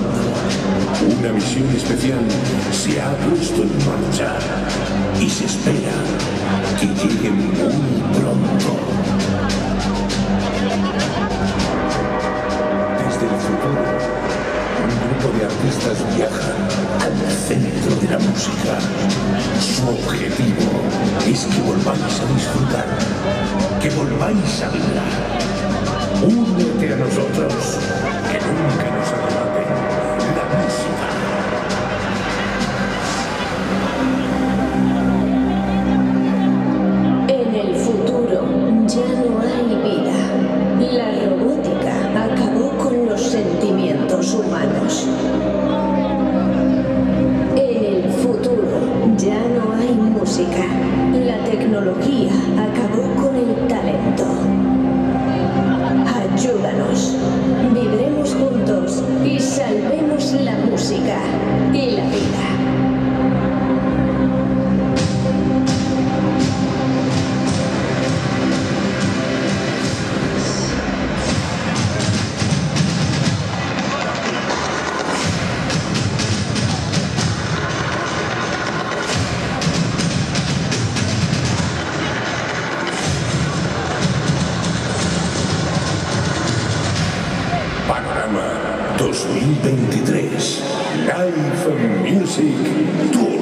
Una misión especial se ha puesto en marcha y se espera que llegue muy pronto. Desde el futuro, un grupo de artistas viajan al centro de la música. Su objetivo es que volváis a disfrutar, que volváis a vibrar. Únete a nosotros, que nunca nos arrebate la música. En el futuro ya no hay vida. La robótica acabó con los sentimientos humanos. En el futuro ya no hay música. La tecnología acabó con el talento. Ayúdanos, vibremos juntos y salvemos la música y la vida. Panorama 2023 Live Music Tour.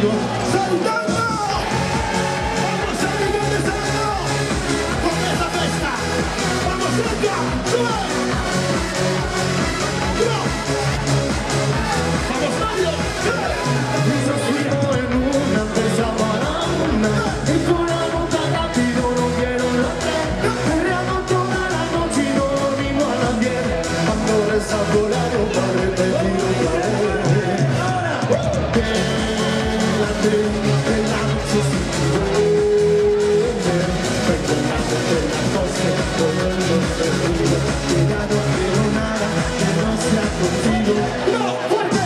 contigo, saltando. Vamos a vivir de salto con esta festa. Vamos cerca, sube. Vamos Mario, Yo sigo en una empresa para una y con la boca rápido no quiero lograr. Perreando toda la noche y no dormimos a las 10. Ando desaforado para repetir otra vez. Quédate en la noche sin duda. Recordando de las 12 todo el mundo ruido. Que ya no quiero nada que no sea contigo. no, fuerte.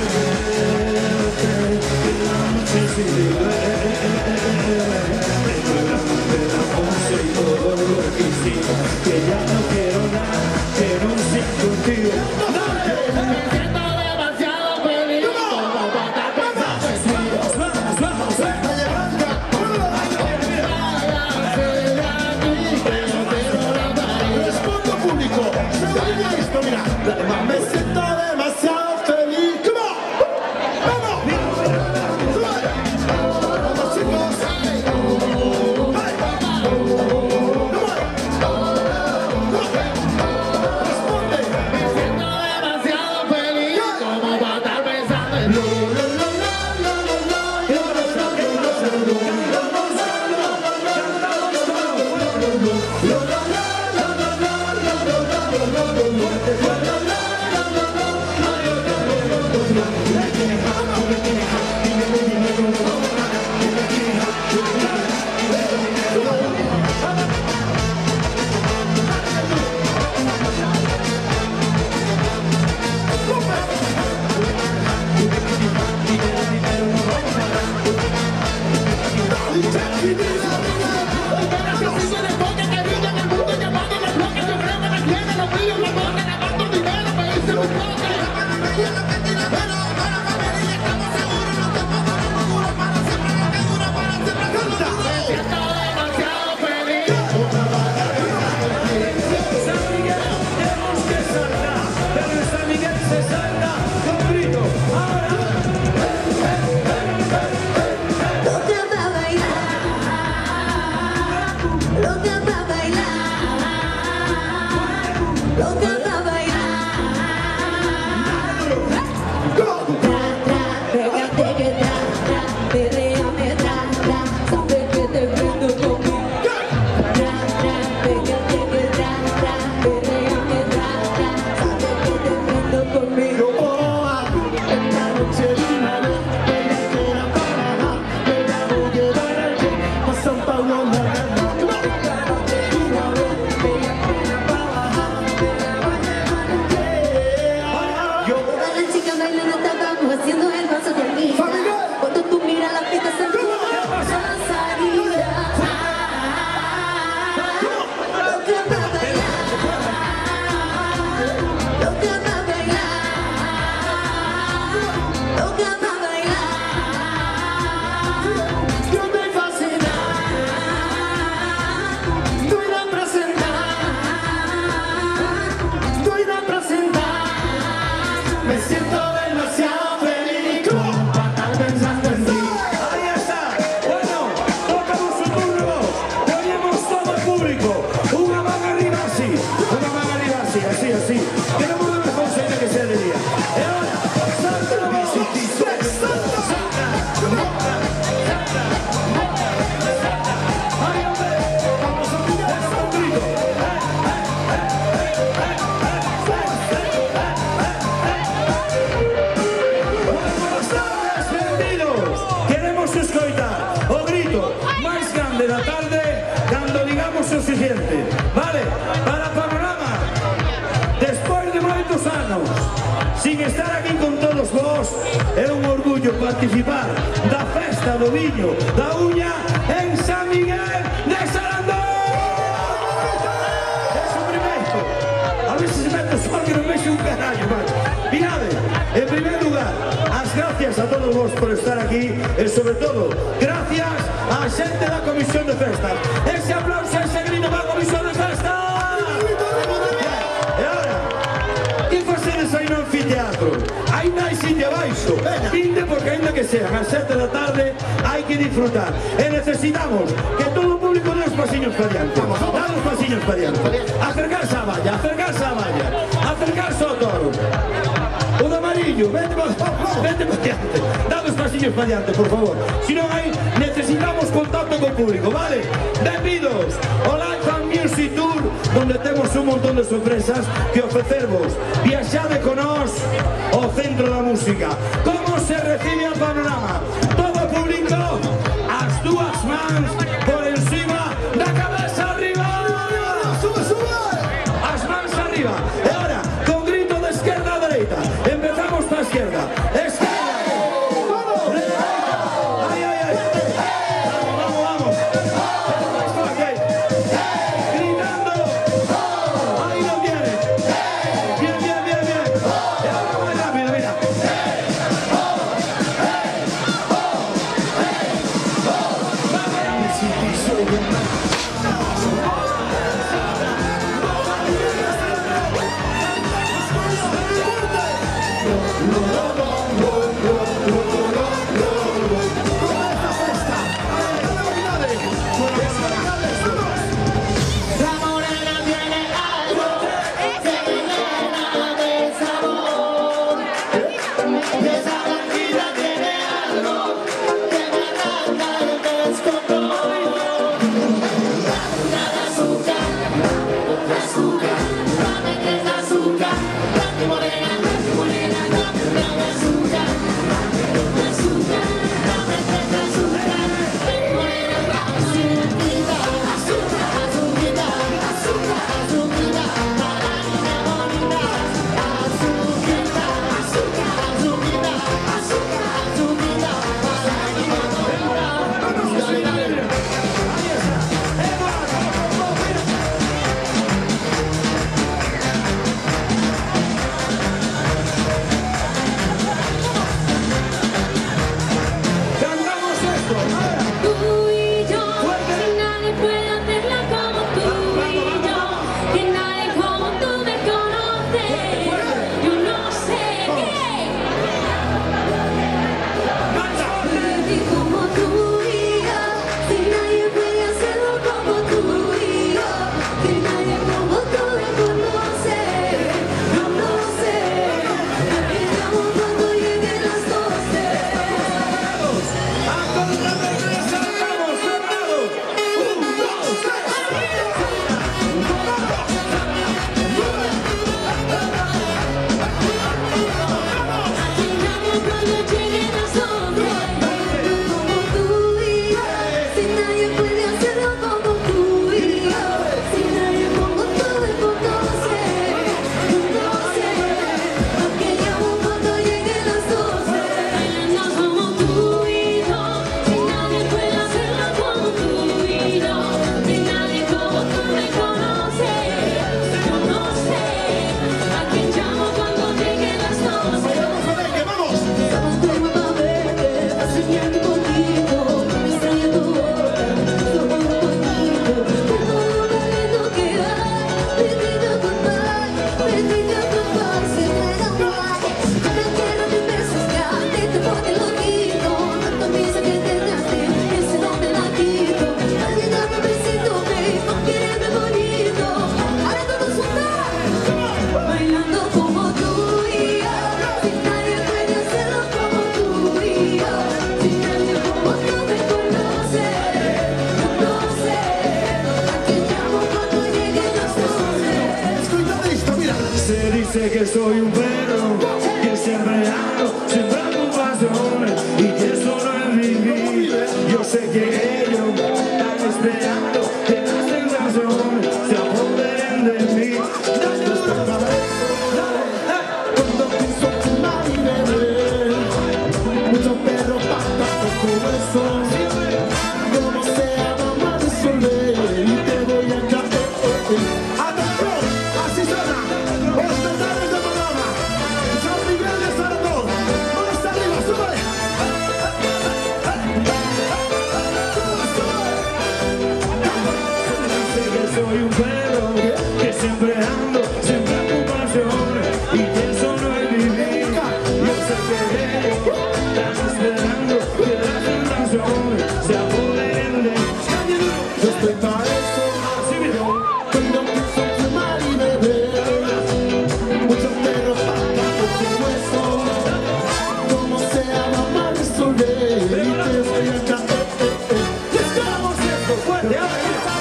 Que ya no quiero nada, que no sea contigo. Me siento demasiado feliz como para estar pensando en ti. Respondo público. Se oye esto, mira. Me siento demasiado feliz. Come on. Vamos. Vamos chicos. Hey. Responde. Me siento demasiado feliz como para estar pensando en ti. Vale, para Panorama, despois de moitos anos sin estar aquí con todos vos, é un orgullo participar da festa do viño da uña en San Miguel de Sarandón. Eso primeiro, a ver se mete o sol que non vexe un carallo, vale. Mirade, en primer lugar, as gracias a todos vos por estar aquí e sobre todo, gracias á xente da Comisión de Festas. Ese aplauso, ese grito para a Comisión de Festas. E ahora, que facedes Antes hai no anfiteatro, ainda hai sitio abaixo. Vinte porque ainda que sean as 7 da tarde hai que disfrutar. E necesitamos que todo o público dé os pasiños para diante. Dá os pasiños para diante. Acercarse á valla, acercarse á valla. Acercarse ao toro. O de amarillo, vete para diante. Dá os pasiños para diante, por favor. Si non hai, necesitamos contacto co público, vale? Benvidos ao Live and Music Tour, donde temos un montón de sorpresas que ofrecervos. Viaxade con nós ao centro da música. Como se recibe a Panorama? Todo público, as dúas mans por encima da cabeza arriba. Sube, sube. As mans arriba. E ahora, con grito de esquerda a dereita. Empezamos para a esquerda. Esquerda. Dereita. Ay, ay, ay. Vamos, vamos, vamos. Ok. Gritando. Ahí lo tiene. Bien, bien, bien, bien. Y ahora más rápido, mira. La morena tiene algo que me llena de sabor. Y esa blanquita tiene algo que me arranca el descontrol. Dame azúcar, otra azúcar, dame tres azúcar. Dame morena, dame azúcar, dame azúcar, dame tres azúcar. Dame morena, dame azuquita, azúcar, azuquita, azúcar, azuquita, para niña bonita. Azuquita, azúcar, azuquita, azúcar, azuquita, para niña bonita. Dale, dale. Cantamos esto. Tú y yo, que nadie puede hacerla como tú y yo, que nadie como tú me conoce. Yo no sé qué. Nadie como tú y yo, que nadie puede hacerlo como tú y yo, que nadie como tú me conoce. Yo no sé. Aquí estamos cuando lleguen las 12. A contra de tres saltamos, preparados. 1, 2, Llegamos cuando lleguen las 12. Como tú y yo, si nadie puede hacerlo como tú y yo, si nadie como tú me conoce, no sé. Porque llamo cuando lleguen las 12. No somos tú y yo, si nadie puede hacerlo como tú y yo, si nadie como tú me conoce, yo no sé. ¿A quién llamo cuando lleguen las 12? Vamos. Estamos como papeles, soñando contigo, me extraña tu boca, somos bonito, todo lo lindo que hay, perdido goodbye, se muera guay, no quiero ni besos ya, te pone loquito, tanto piensa que te gaste, ese no me la quito, alguien dame un besito, babe, no quiere bonito, ahora todos juntos, bailando como tú y yo, si nadie puede hacerlo como tú y yo, si nadie como tú me conoce, yo no sé, a quién llamo cuando lleguen las 12. Escucha esto, mira. Se dice que soy un perro, que siempre ando, sembrando pasiones y que eso no es vivir. Yo sé que ellos están esperando que las sensaciones se apoderen de mí. Dale duro, dale, Cuando pienso fumar y beber, muchos perros pasan poco eso. Como sea, vamos a resolver y te voy a caer. Atención, así suena. Los totales de Panorama. San Miguel de Zaragoza. ¿Dónde está arriba? Sube. sé que soy un perro, que siempre ando, sembrando pasiones y que eso no se apoderen de... ¡Calle duro! Respecto a eso, cuando empiezo a fumar y beber, muchos perros pasan por tu hueso, como sea mamá resolver, y te voy a caer. ¡Estamos esto! ¡Fuerte! ¡Ahora!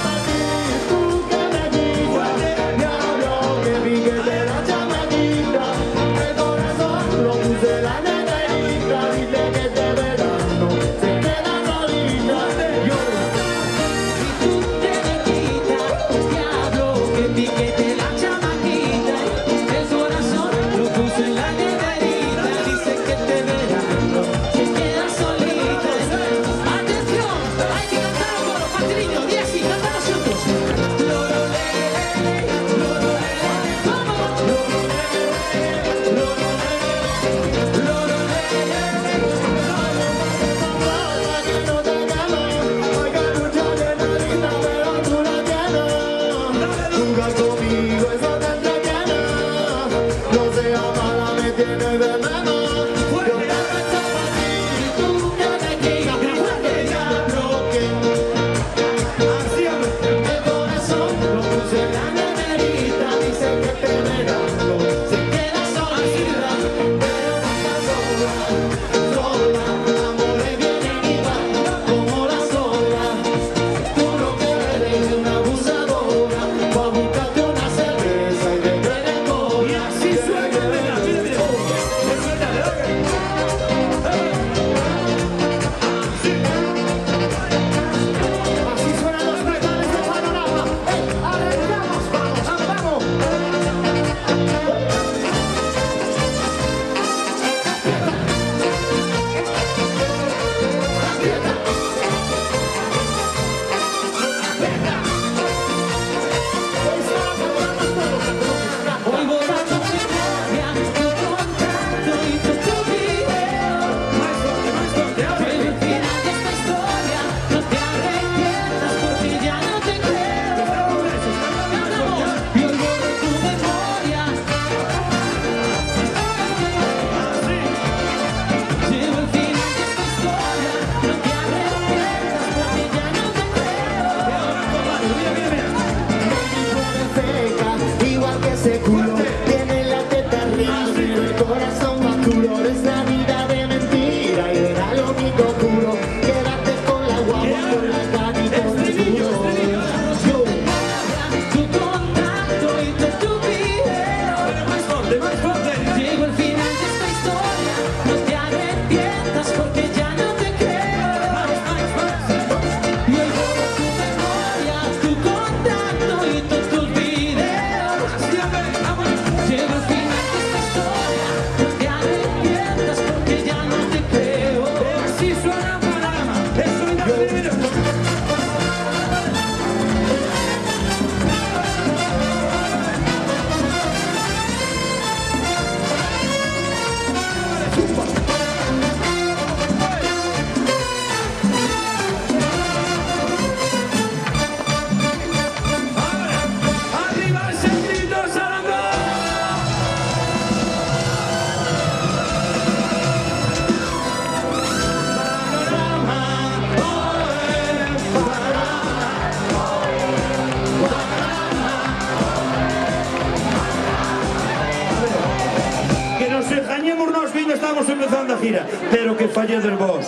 Estamos empezando a gira, pero que falle del vos.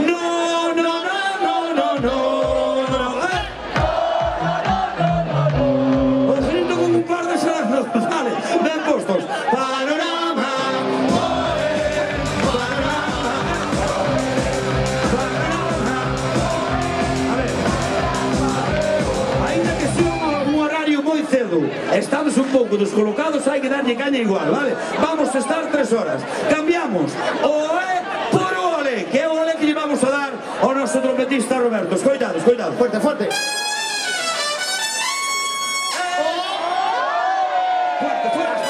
No, no, no, no, no, no, no. Os grito con un par de salas, vale, ven postos. Panorama, panorama, panorama. A ver, ainda que sea un horario moi cedo, estamos un pouco descolocados, hai que darlle caña igual, vale? Vamos a estar 3 horas. Cambiamos o por o ole, que é o ole que lle vamos a dar ao noso trompetista Roberto. Escoitado, escoitado. Fuerte, fuerte. Fuerte, fuerte.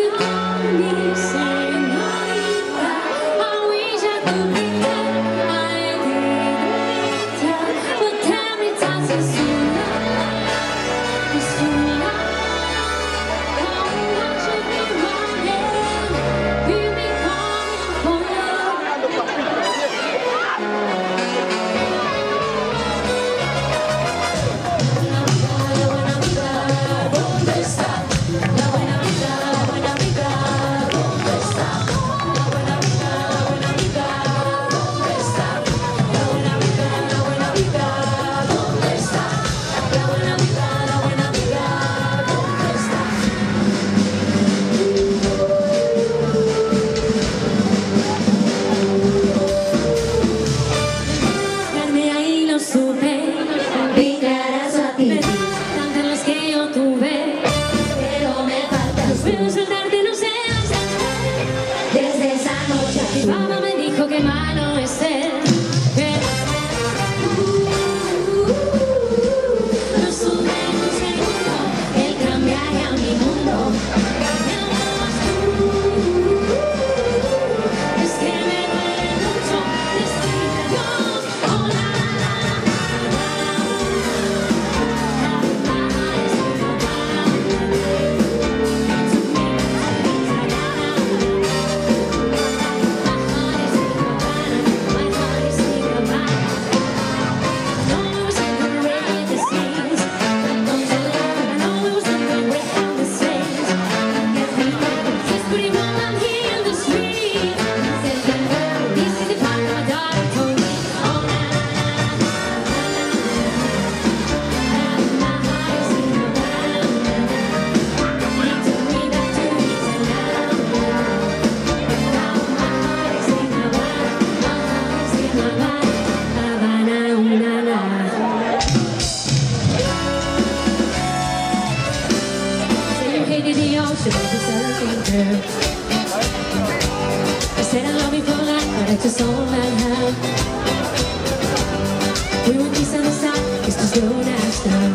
I déjame ser. No sube un segundo, él cambiaría mi mundo. Me amabas tú, es que me duele mucho decir adiós. Oh, la, I said I love you for life, but that's just all I have. We were peace on the side, it's just don't ask now.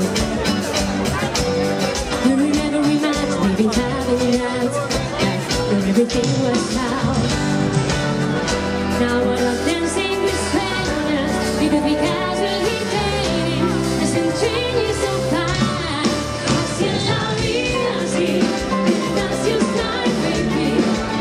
We remember we met, we've been having nights, when everything was loud. Now we're not dancing with strangers, because we casually dating, it's been changing so fast. Así es la vida, así, that's your style, baby.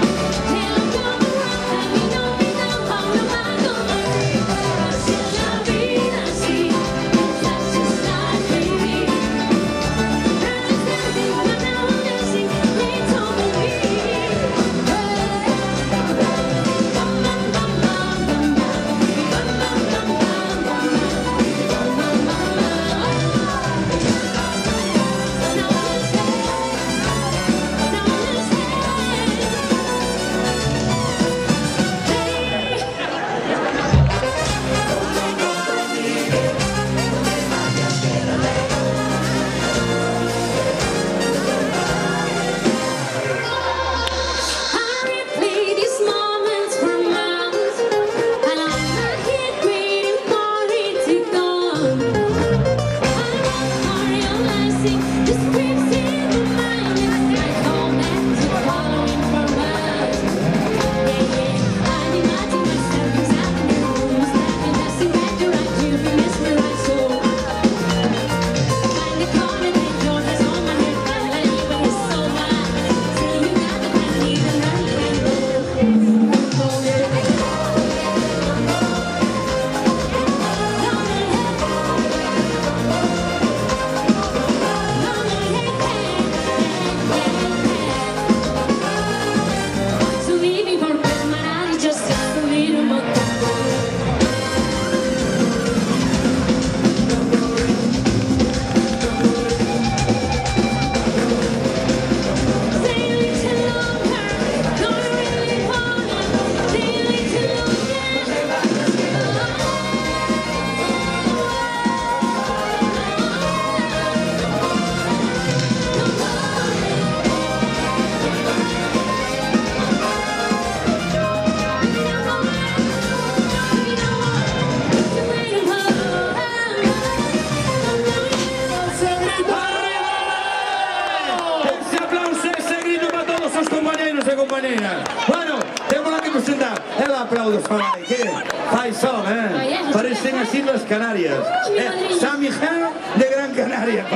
Bueno, temos que presentar. Ela aplaudos para aí, que fai son, parecen así las Canarias. San Miguel de Gran Canaria.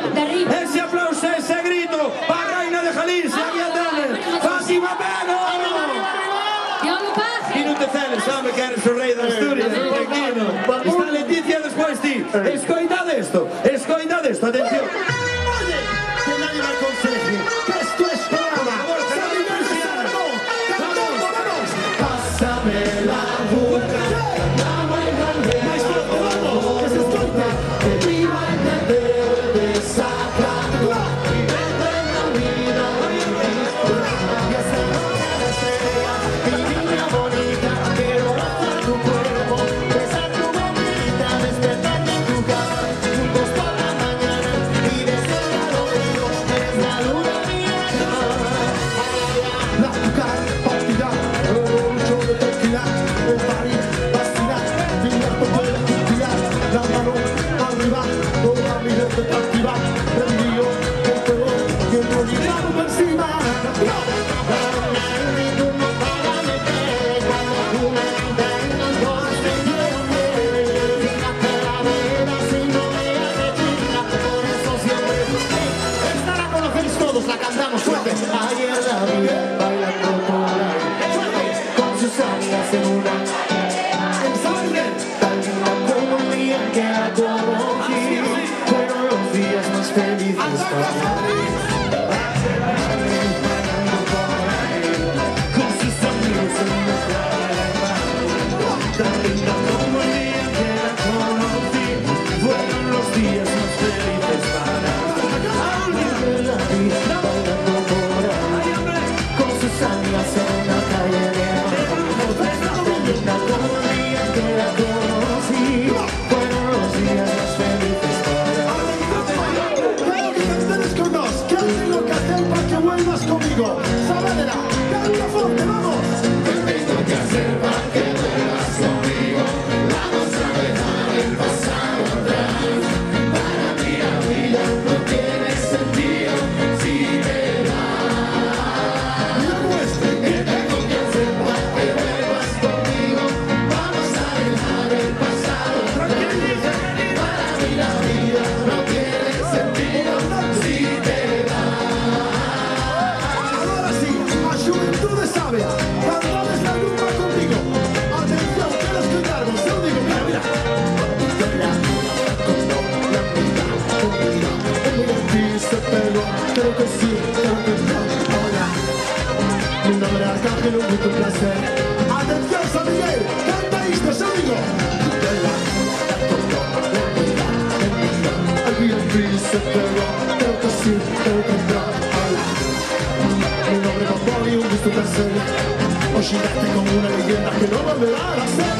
Ese aplauso, ese grito para a reina de Galicia, Fátima Pego. Y non te celes, sabe que eres o rei de Asturias. Está Leticia despois ti. Escoitade esto, atención. Oye, que nadie me aconseje que esto es programa. Pásame la boca, dame el grande, más fuerte, vamos, que se escucha, que viva el canteo de Sacramento, y vete en la vida, y hasta noche de estrellas, mi niña bonita, quiero abrazar tu cuerpo, besar tu boquita, despertarte en tu cama. sí, creo que no. Hola, mi nombre es Arcángel, un gusto, un placer. Atención, San Miguel, canta esto, yo digo. El VIP se pegó, creo que sí, creo que no. Hola, mi nombre es Bobby, un gusto, un placer. Hoy llegaste como una leyenda que no volverá a ser.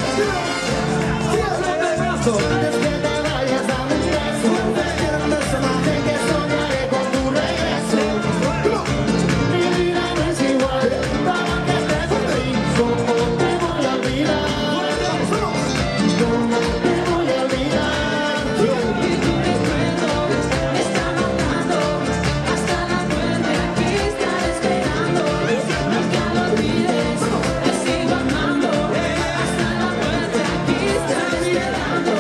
Antes que te vayas, dame un beso. Quiero un beso más de que soñaré con tu regreso. Mi vida no es igual, para que te conmigo. ¿Cómo te voy a olvidar? ¿Cómo te voy a olvidar? Y tu recuerdo me está matando. Hasta la muerte aquí estaré esperando. Nunca lo olvides, te sigo amando. Hasta la muerte aquí estaré esperando.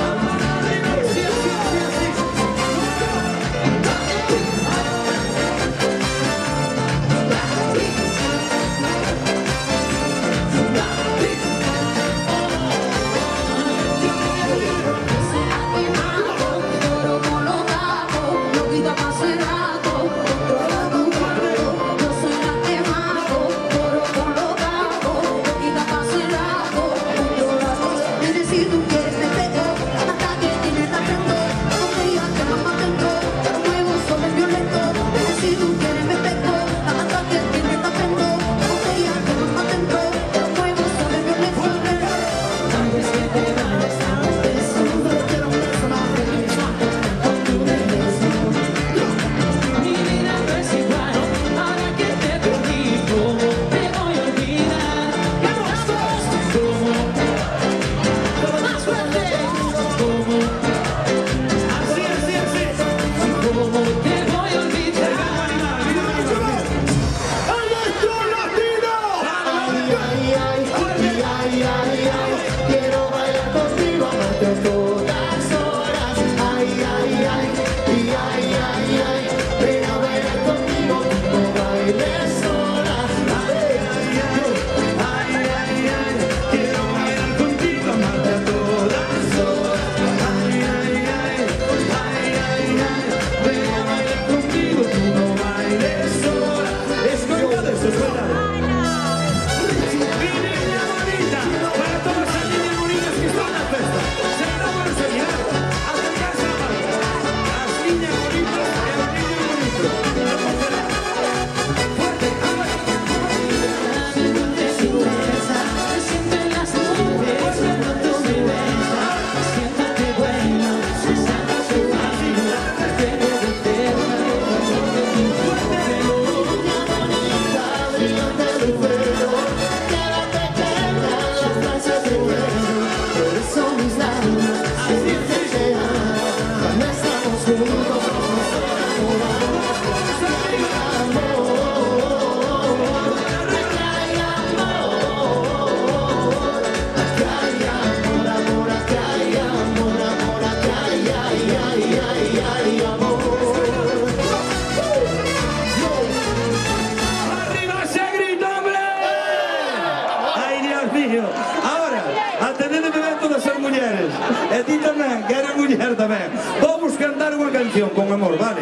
E ti tamén, que eres muller tamén. Vamos cantar unha canción con amor, vale?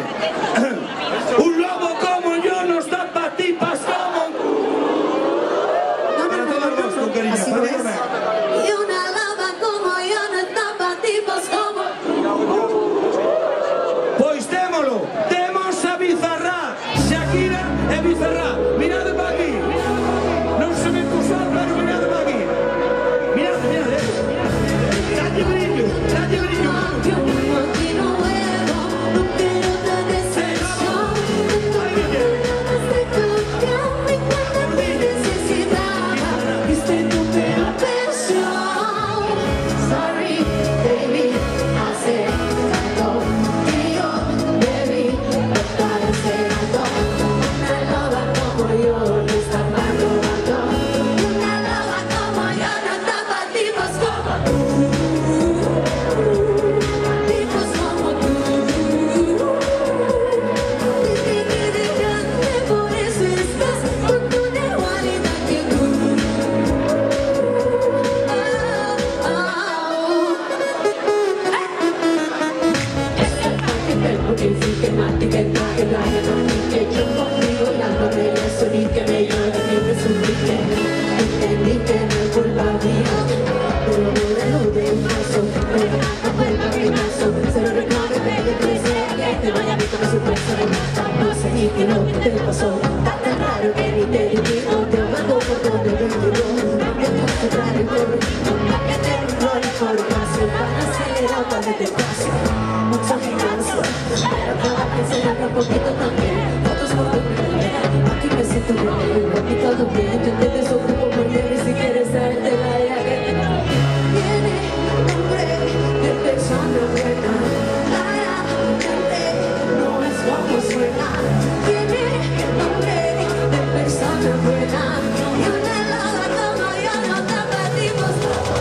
Un lobo como yo nos da patipas como... Para todos vos, con cariño, para ti tamén. Y una loba como yo no está pa' tipos como... Pois témolo, temos a Bizarra, Shakira e Bizarra. Mirade pa aquí. Non se me posar, pero mirade pa aquí. Mirade, mirade. Dalle brillo, dalle brillo. Yo vivo aquí no vuelvo, no quiero tener sexo. de un paso, no vuelva a mi paso, solo recuerdo que te presente, te vaya a ver como sorpresa, no sé ni qué lo que te pasó, está tan raro que ni te digo, te mando por donde vengo, no me vas a cerrar el corro, no que te robo la información, para acelerar tal vez despacio, mucho gimnasio, pero cada vez se da un poquito también, fotos por tu primera, aquí me siento bien, aquí todo bien, yo te desocupo por ti, si quieres saberte la idea que te tiene nombre de persona buena, claramente no es como suena, tiene nombre de persona buena, y una helada como yo no te pedimos,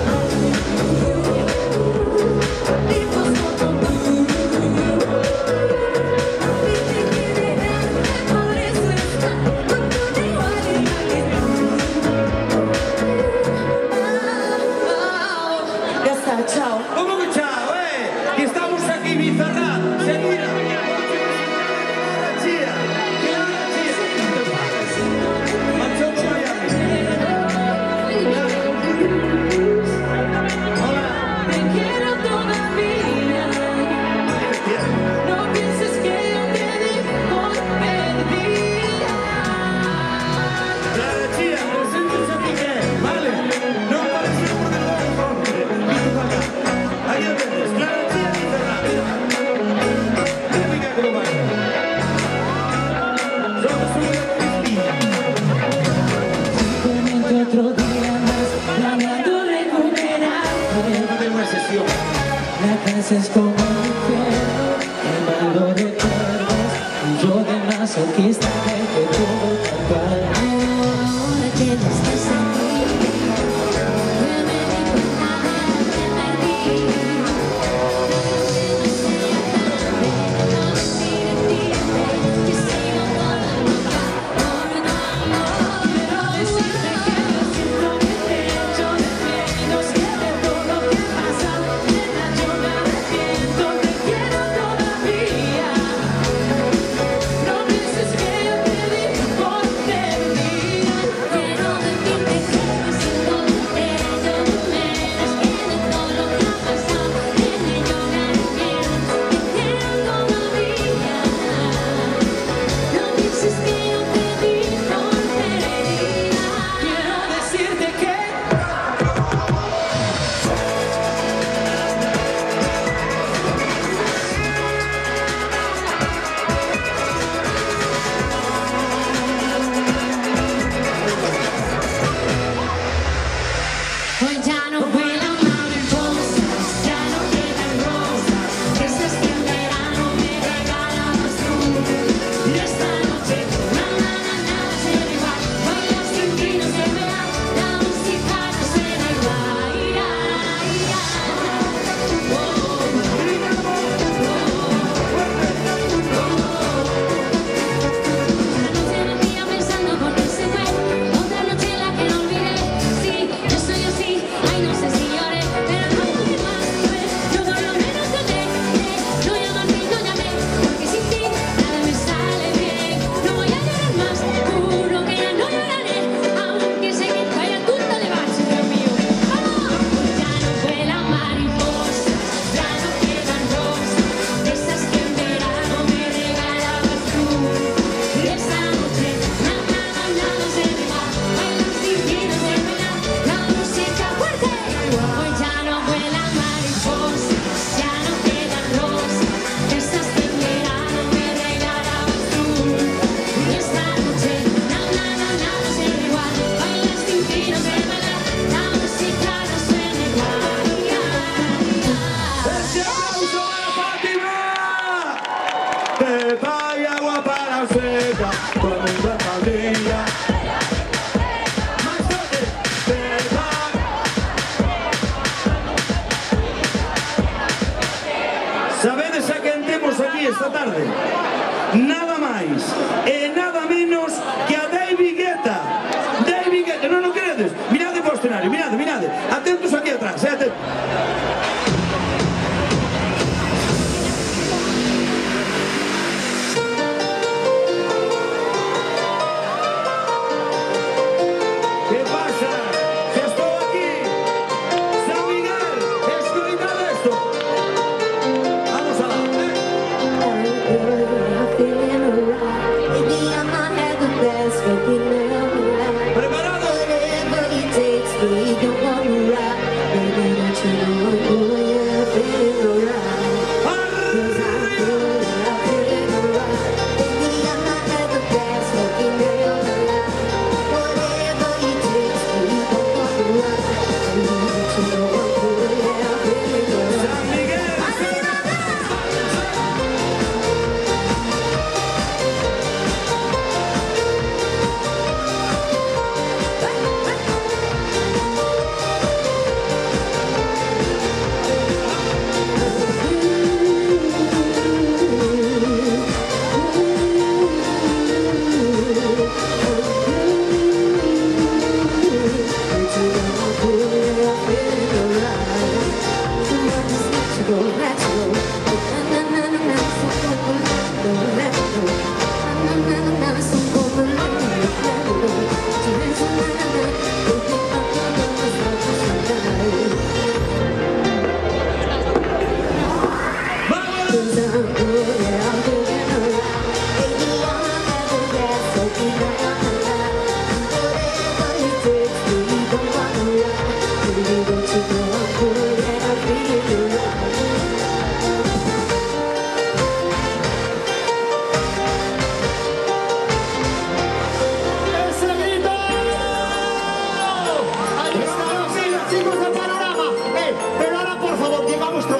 por eso está contigo ya está, chao. ¿Cómo que chao, Que estamos aquí bizarrados. Seguida. Chía. Manchoco Miami. Hola. Te quiero todavía. No pienses que yo te di por perdida. Clara Chía, preséntense aquí, ¿qué? Vale. No aparece porque no hay fronte. Vito para acá. Ahí lo ves. Clara Chía, bizarrada. Mira. Mira que lo baila. Somos una Cristina. Simplemente otro día más, planeando recuperarte. No tengo una sesión. La casa es como un infierno, quemando recuerdos, y yo de masoquista que te tuvo tal cual. Ahora que no estás aquí, que me di cuenta de lo que perdí. No decirte que sigo toda loca por un amor. Quiero decirte que lo siento, que te echo de menos, que de todo lo que pasa, nena, yo me arrepiento, te quiero todavía. No pienses que yo te di por perdida. Quiero decirte que lo siento, que te echo de menos, que de todo lo que ha pasado, nena, yo me arrepiento, te quiero todavía. No pienses que yo te di por perdida. Quiero decirte que hoy ya no vuelan mariposas, ya no quedan rosas, esas que en verano me regalabas tú. Y esta noche, nada será igual, bailas sin ti no se verá, la música no será igual. Una noche me mira pensando por qué se fue, otra noche la que no olvidé. Sí, yo soy así, ay no sé si lloré, pero no pude más, yo por lo menos traté, no llamarte y no llamé, porque sin ti nada me sale bien. No voy a llorar más, juro que ya no lloraré, aunque sé que vaya punta de bache, Dios mío. ¡Vamos! Ya no vuelan mariposas, ya no quedan rosas, esas que en verano me regalabas tú. Y esta noche, nada será igual, bailar sin ti no se verá, la música fuerte. Hoy ya no vuelan mariposas, ya no quedan rosas, esas que en verano me regalabas tú. Y esta noche, nada será igual, bailar sin ti no se verá, la música no suena igual. ¡Ese aplauso para Fátima! Pepa y agua para seca, todo el mundo en pandilla. Más fuerte. Pepa. Sabedes a quen temos aquí esta tarde? Nada máis e nada menos que a David Guetta. David Guetta, non o queredes? Mirade para o escenario, mirade. Atentos aquí atrás, atentos. ¿Qué pasa? Ya estou aquí. San Miguel,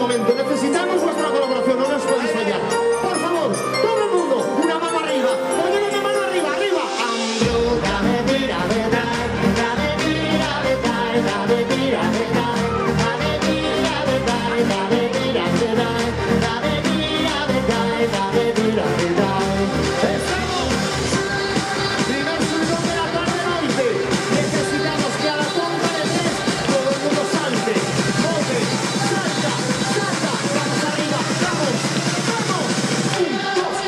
momento. Necesitamos vuestra colaboración, no nos podéis fallar. Por favor, todo el mundo, una mano arriba. Poned una mano arriba, arriba. Primer subidón de la tarde noche. Necesitamos que a la cuenta de 3 todo el mundo salte, bote, salta, salta. Vamos arriba, vamos, vamos. 1, 2,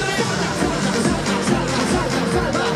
salta.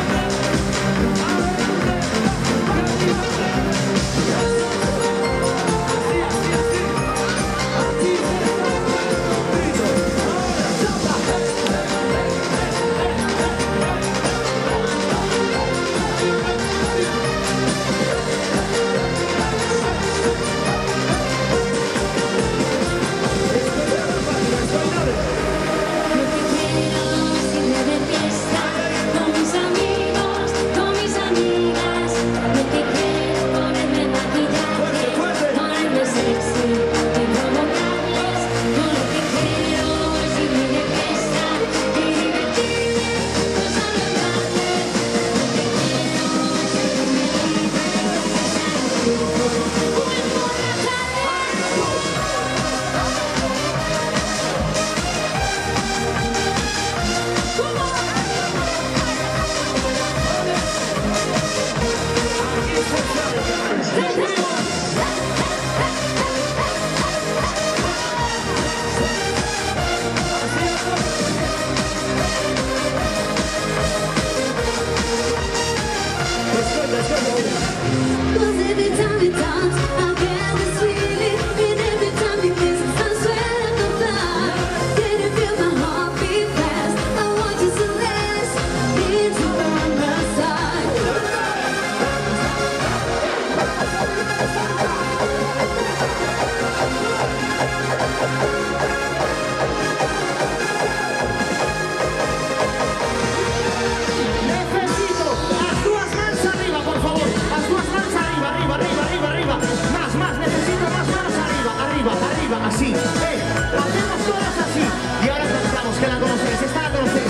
Así, hacemos todas así. Y ahora cantamos, que la conocéis, esta la conocéis.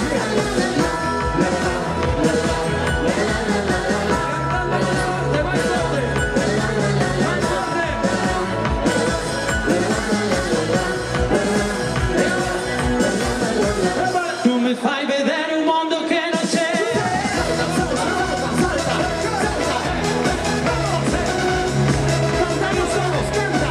Tu mi fai vedere un mondo che non c'è. Cantamos todos, canta.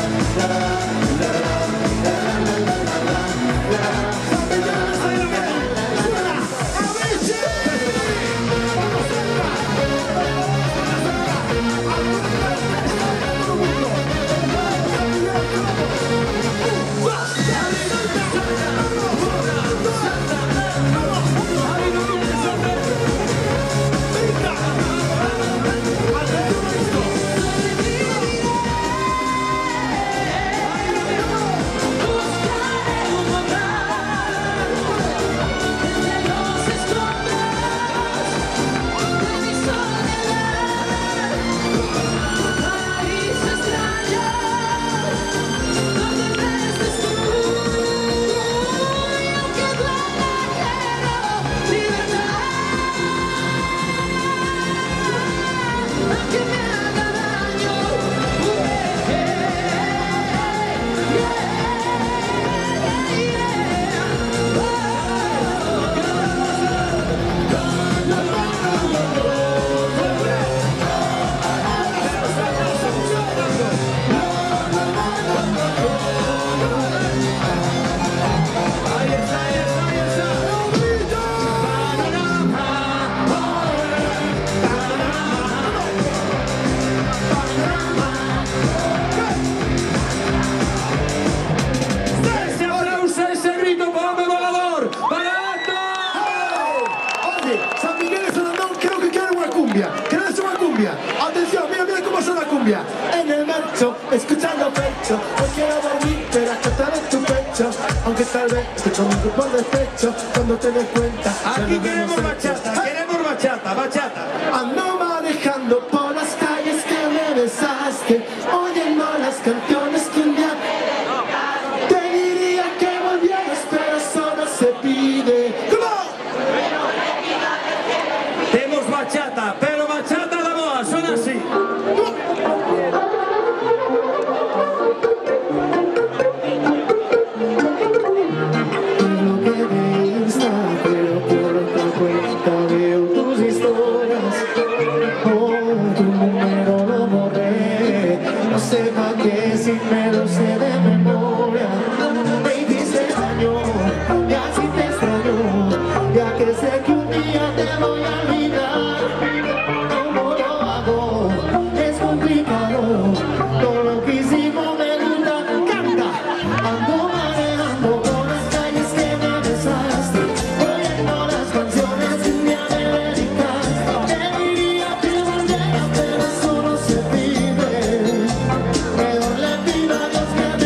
Atención, mira, mira cómo suena cumbia. En el marcho, escuchando pecho. No quiero dormir, pero acostar en tu pecho. Aunque tal vez escucho un grupo de despecho. Cuando te des cuenta. Aquí queremos bachata, queremos bachata, bachata. Ando manejando por las calles que me besaste, oyendo las canciones que un día que si me lo sé de memoria. Me hiciste daño, ya si te extraño, ya que sé que un día te voy a olvidar. ¿Cómo lo hago? Es complicado, todo lo que hicimos me gusta. Canta, ando manejando por las calles que me besaste, oyendo las canciones que un día me dedicaste. Te diría que volviera, pero eso no se pide. Mejor le pido a Dios que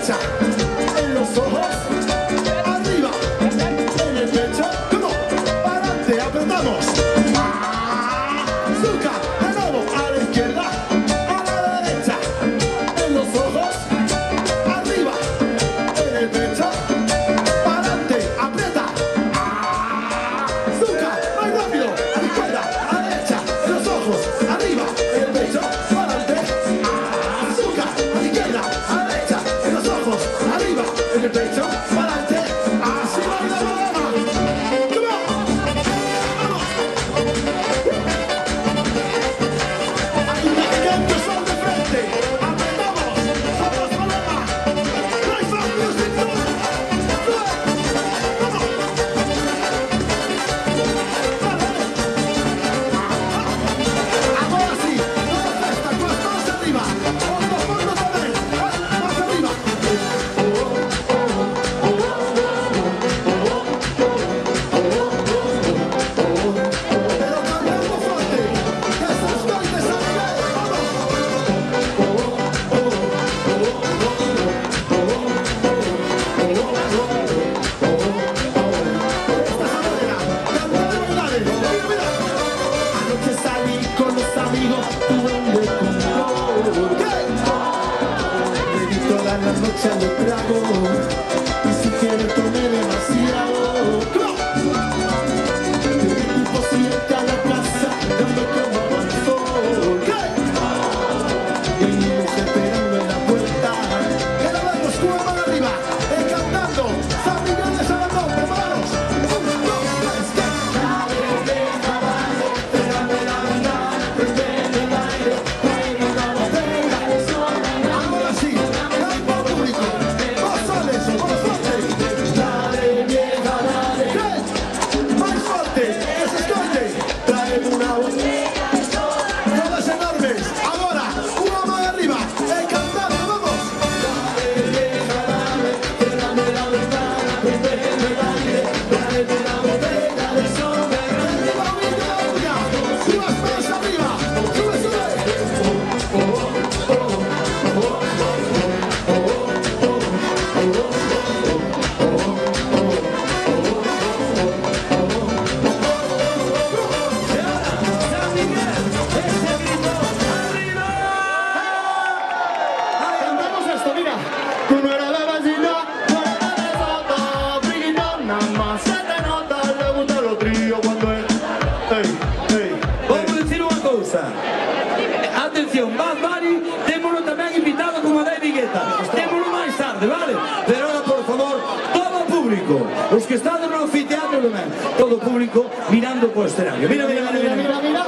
derecha, en los ojos, arriba, en el pecho, como, para adelante, apretamos. Azúcar, de nuevo, a la izquierda, a la derecha, en los ojos, arriba, en el pecho, para adelante, aprieta. Azúcar, más rápido, a la izquierda, a la derecha, en los ojos, arriba, en el pecho, para adelante. Azúcar, a la izquierda, a la derecha, en los ojos, arriba, en el pecho, para adelante. Así va la paloma. ¡Come on! ¡Vamos! Canto sol de frente, apretamos, somos paloma. Rise up, music, vamos. Ahora sí, toda festa, con las manos arriba, fondo también, más arriba. Pero cantando fuerte, que se nos coite esa nivel, vamos. Esta es la manera, cantando y bailar. Mira, mira. Anoche salí con los amigos, tuve un descontrol. Bebí toda la noche de trago, y si quieres tomé demasiado. El tipo siente a la casa, dando como al sol. Y mi mujer esperando en la puerta. Y ahora vamos, Cuba para arriba, cantando, San Miguel de Sabatón, preparados. Ahora sí, campo público, vos sales, vos fuerte. Dale vieja, dale. Más fuerte, que se esconde. Trae una botella. Todas enormes. Ahora, una mano arriba, cantando, vamos. Dale vieja, dale. Dame la ventana, prendeme el aire. Dale una botella de soda grande. Subas más arriba, sube, sube. San Miguel, ese grito, arriba. Cantamos esto, mira. Tú no eres de vecina, no eres de soto, briguito, nada más se te nota, le gusta los tríos cuando es. Vamos a decir una cosa. Atención, Bad Bunny, témoslo también invitado como a David Guetta. Témoslo más tarde, ¿vale? Pero ahora, por favor, todo público, los que están en el anfiteatro también, todo público mirando por el escenario. Mira, mira, mira, mira, mira.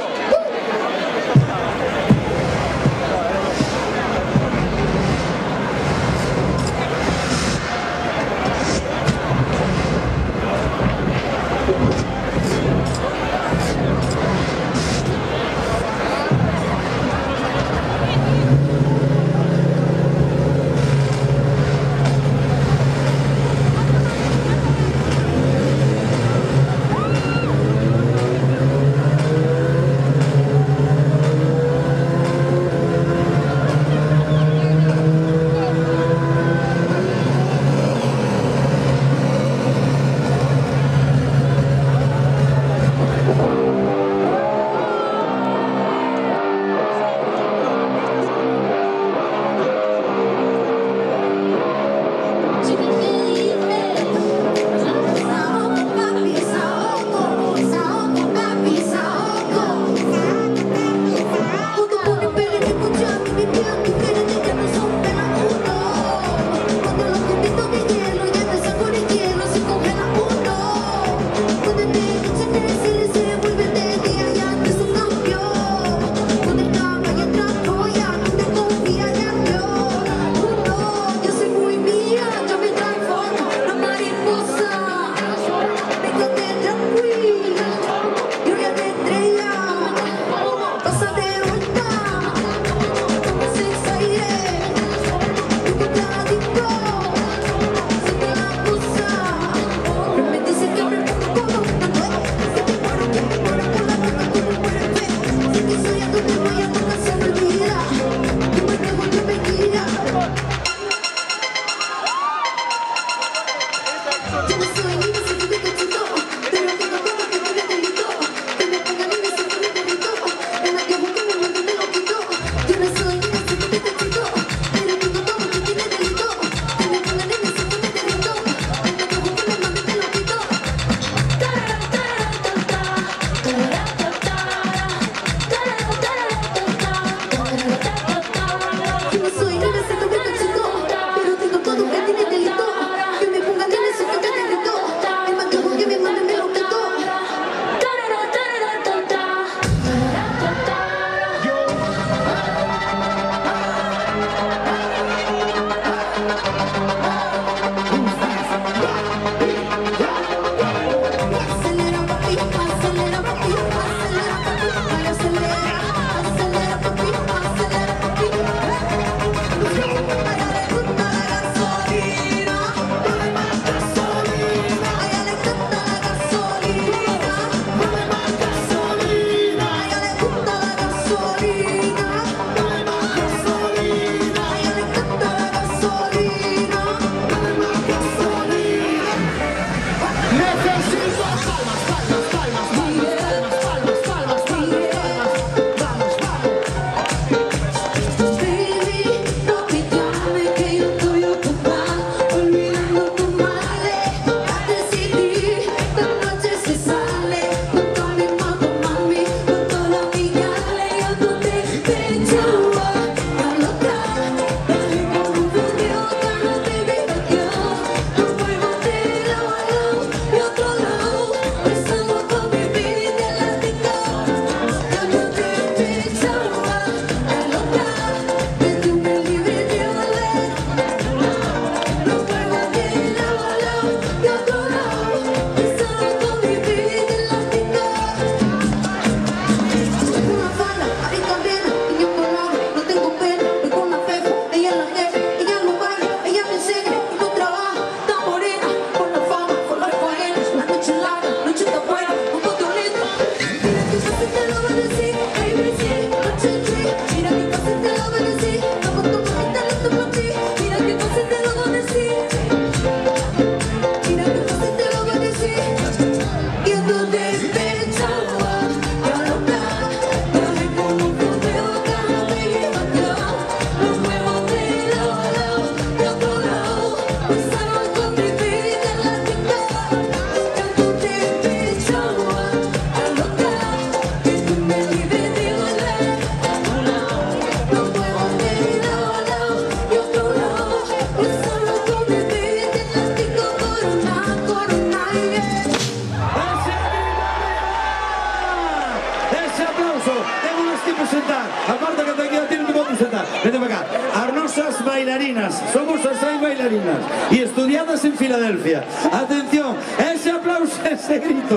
Vete para acá. As nosas bailarinas, somos as 6 bailarinas e estudiadas en Filadelfia. Atención, ese aplauso, ese grito.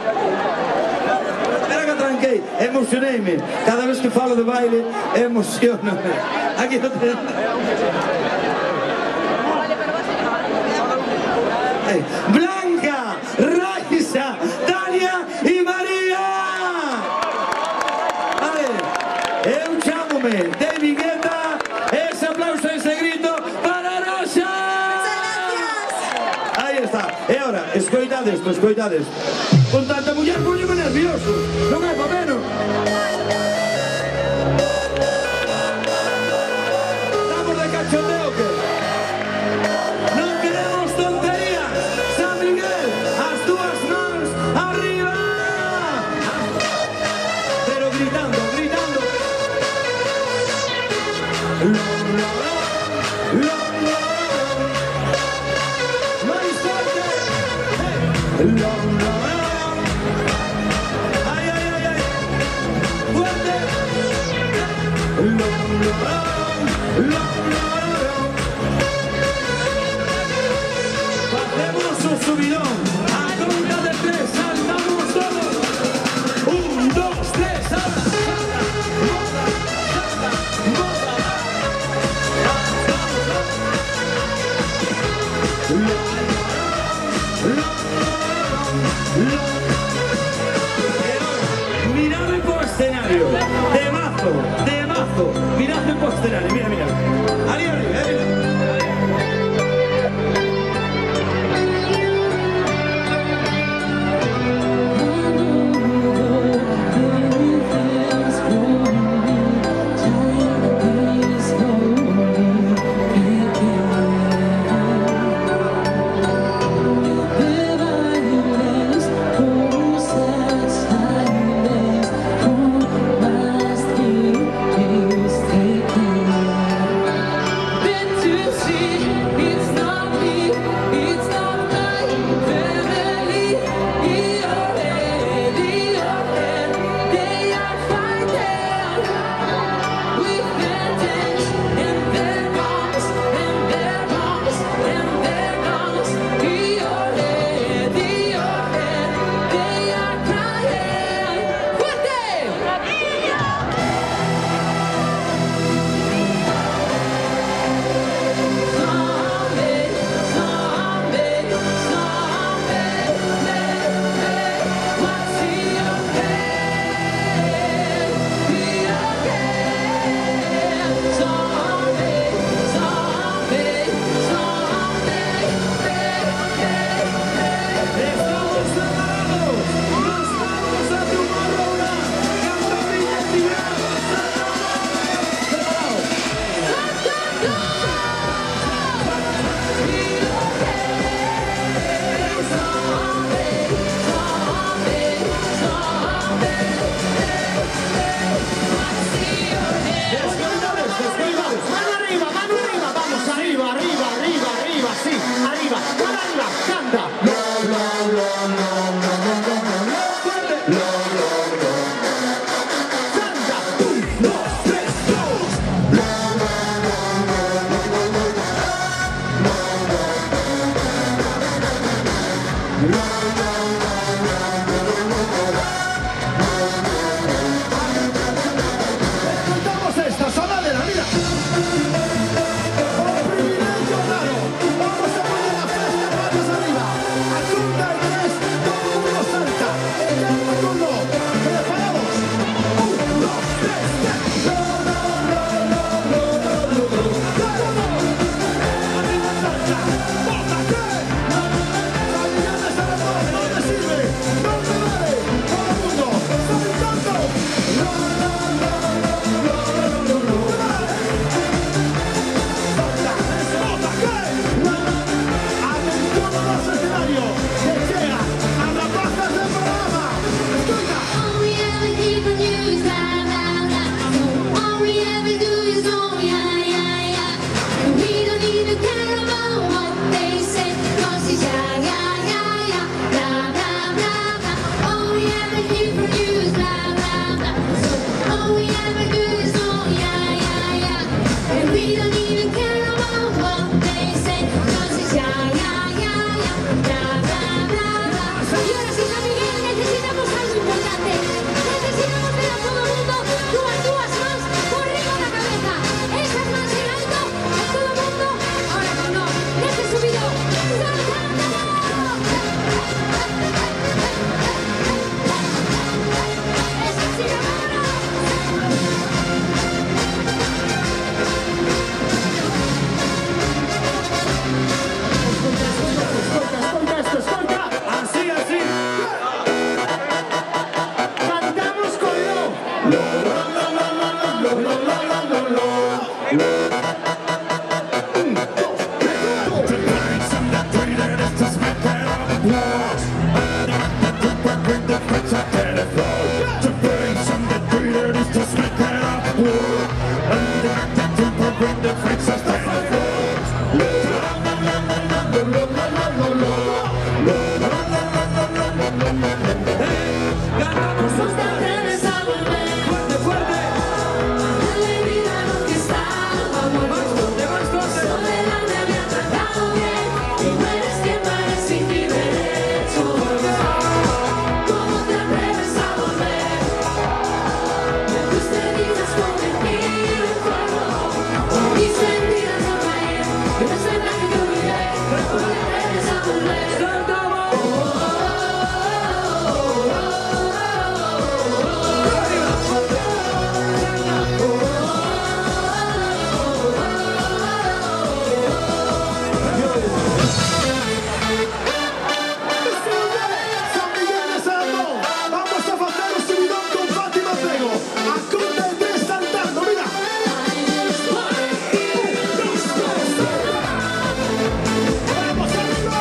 Espera que tranquei, emocioneime. Cada vez que falo de baile, emociono. Aquí lo tengo. Blanca, Raisa, Tania y María. Vale, eu chámome David Guetta. Ese aplauso, ese grito para Rosa. Ahí está. E ahora, escoitade isto, escoitade isto. Con tanta muller poñeme nervioso. Non é pa menos. Estamos de cachondeo que non queremos tonterías. San Miguel, as túas mans arriba. Pero gritando, gritando. Máis fuerte. Ay, ay, ay, ay. Fuerte. Hacemos un subidón. A conta de 3 saltamos todos. 1, 2, 3, salta, salta, moda, salta, moda. Mirad por escenario, de mazo, mirad por escenario, mira, mira. Arriba, arriba, mira. Escuchamos esta sola de la vida. Un privilegio raro. Vamos a poner la fiesta manos arriba. A cuenta de 3, todo el mundo salta. El tiempo turno. Preparados. 1, 2, 3, ya. Arriba salta. Bota, ¿qué? Familiares a la voz, no me sirve. No me vale. Todo el mundo saltando. Atención a los escenarios que llegan a la plaza del programa. Escucha. All we ever hear from you is blah, blah, blah. All we ever do is oh, yeah, yeah, yeah. And we don't even care about what they say, 'cause it's yeah, yeah, yeah, yeah. Blah, blah, blah, blah. All we ever hear from you is blah, blah, blah. So all we ever do is oh, yeah, yeah, yeah. And we don't even care about what they say, 'cause it's yeah, yeah, yeah, yeah. Blah, blah, blah, blah. Señoras y Miguel, necesitamos algo importante. Necesitamos ver a todo el mundo dúas más por arriba de la cabeza. Esas más en alto, a todo el mundo. Ahora no, desde subido. ¡Esa sí, Escucha esto, escucha. Así, así. Cantamos con lo. Cantamos fuerte, fuerte. Más fuerte, más fuerte. San Miguel de Salomón. Vamos a pasar un subidón con Fátima Pego. A cuenta de 3 saltando, mira. Vamos arriba.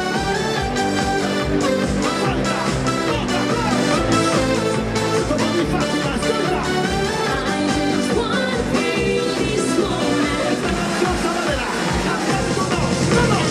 Falta. Como mi Fátima, escucha. Canción Saladera. Vámonos.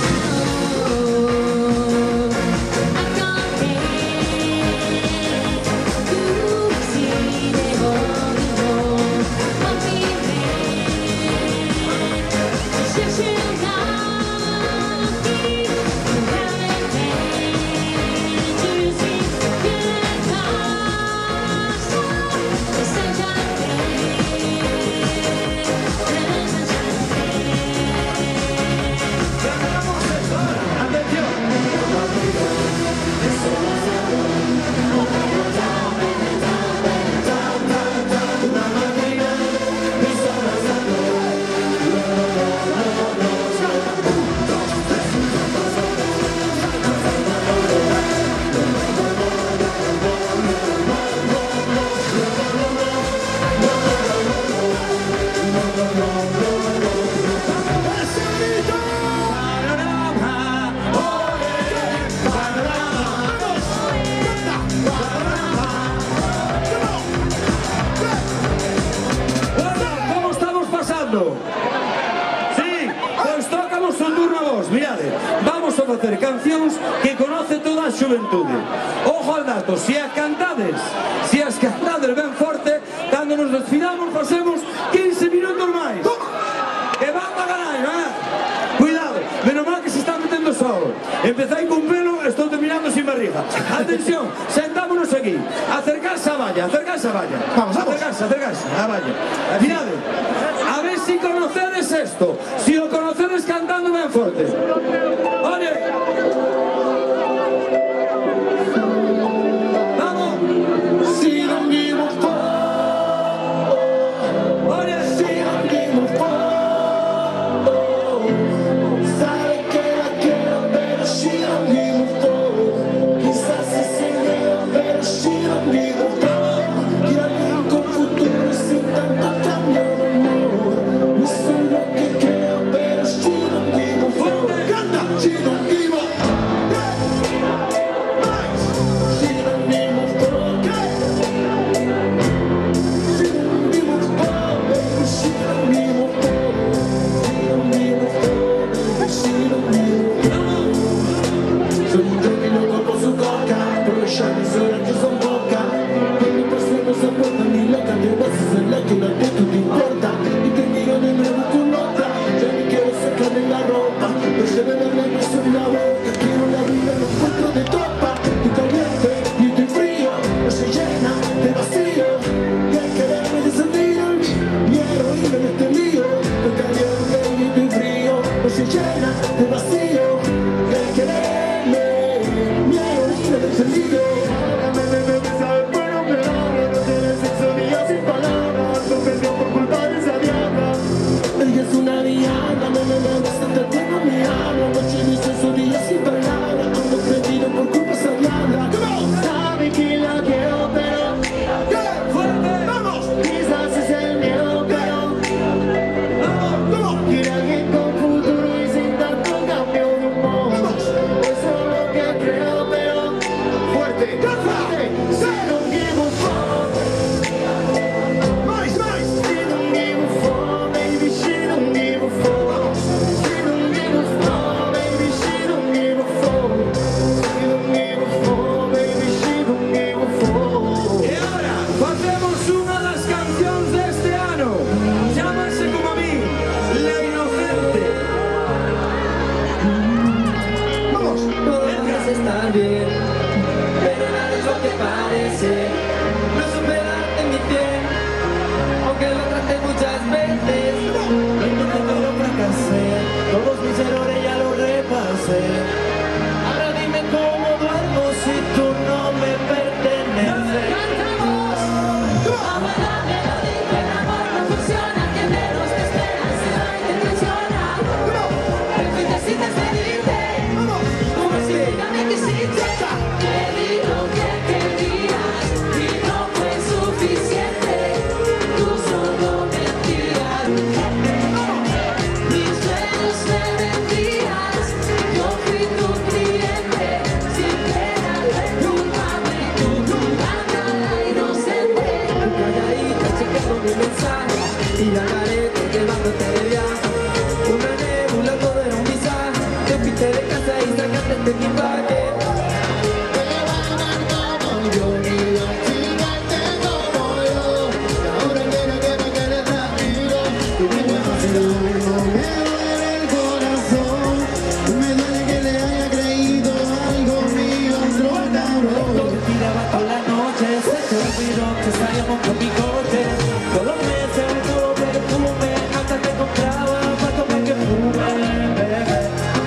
¿Cómo estamos pasando? Sí, pues tocamos un turno a vos, mirade. Vamos a facer cancións que conoce toda a xuventude. Ojo al dato, se as cantades ben forte, cando nos desfilamos facemos 15 minutos máis. Que van a ganar, Cuidado, menos mal que se está metendo sol. Empezai con pelo, estou terminando cabeza. Atención, sentámonos aquí. Acercarse a valla, acercarse a valla. Vamos, vamos. Acercarse a valla. Mirad, a ver si conocedes esto. Si lo conocedes cantando ben fuerte. Oye. Vamos. Si non vivo Oye. si non vivo sabe que la quiero, pero si non vivo quizás es el miedo, pero si non vivo quiero alguien con futuro sin tanto cambio de amor. No soy lo que creo, pero si non vivo canta, si non vivo si non vivo soy un jockey loco por su coca, pero ya mis horas que son pocas. Pero mi pasión no soporta ni loca, que vas a ser la que no te importa. Y te miro de nuevo con otra, ya ni quiero sacarle la ropa. No se me da la beso en la boca, quiero la vida en los puestos de tropa. Estoy caliente y estoy frío, no se llena de vacío. Y al quererme descendido, mi heroína en este lío. Estoy caliente y estoy frío, no se llena de vacío. Y al quererme, mi heroína en este lío. Me sabe bueno, me habla, no tiene sexo ni yo sin palabras. No perdió por culpa de esa diabla. Ella es una diabla, me gusta el tiempo, me habla. Noche ni sexo ni yo sin palabras. Ando perdido por culpa de esa diabla. Sabe que la quiero, pero ¡vamos! Quizás es el miedo, pero quiere alguien con futuro y sin tanto cambio de humor. Eso es lo que creo, pero fuerte, si no give a fuck. She don't give a fuck, baby, she don't give a fuck. She don't give a fuck, baby, she don't give a fuck. She don't give a fuck, baby, she don't give a fuck. E ora facemos unha das cancións deste ano. Chámase como a mí, La Inocente. Vamos. Podrás estar bien, pero nada es lo que parece. No supe darte mi piel, aunque lo traté muchas veces. Intenté pero fracasé, todos mis errores ya los repasé. Ahora dime cómo duermo si tú no me perteneces. Y la careta llevándote de viaje, una nebula, todo era un visaje. Te fuiste de casa y sacaste de mi equipaje. Yo ni la chica tengo yo. Y ahora quiero que me quede tranquilo. Y me duele el corazón. Me duele que le haya creído algo mío, otro cabrón. Lo que tiraba toda la noche, se te olvidó que salíamos con mi coche. Todos los meses un nuevo perfume, hasta te compraba para tomar que fume, bebé.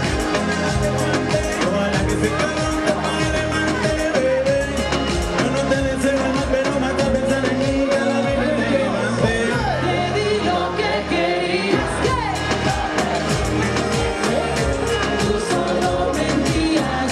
Ojalá que se calma para levante, bebé. Yo no te deseo más, pero me hace pensar en mí cada vez que te levante. Te di lo que querías, tú solo mentías.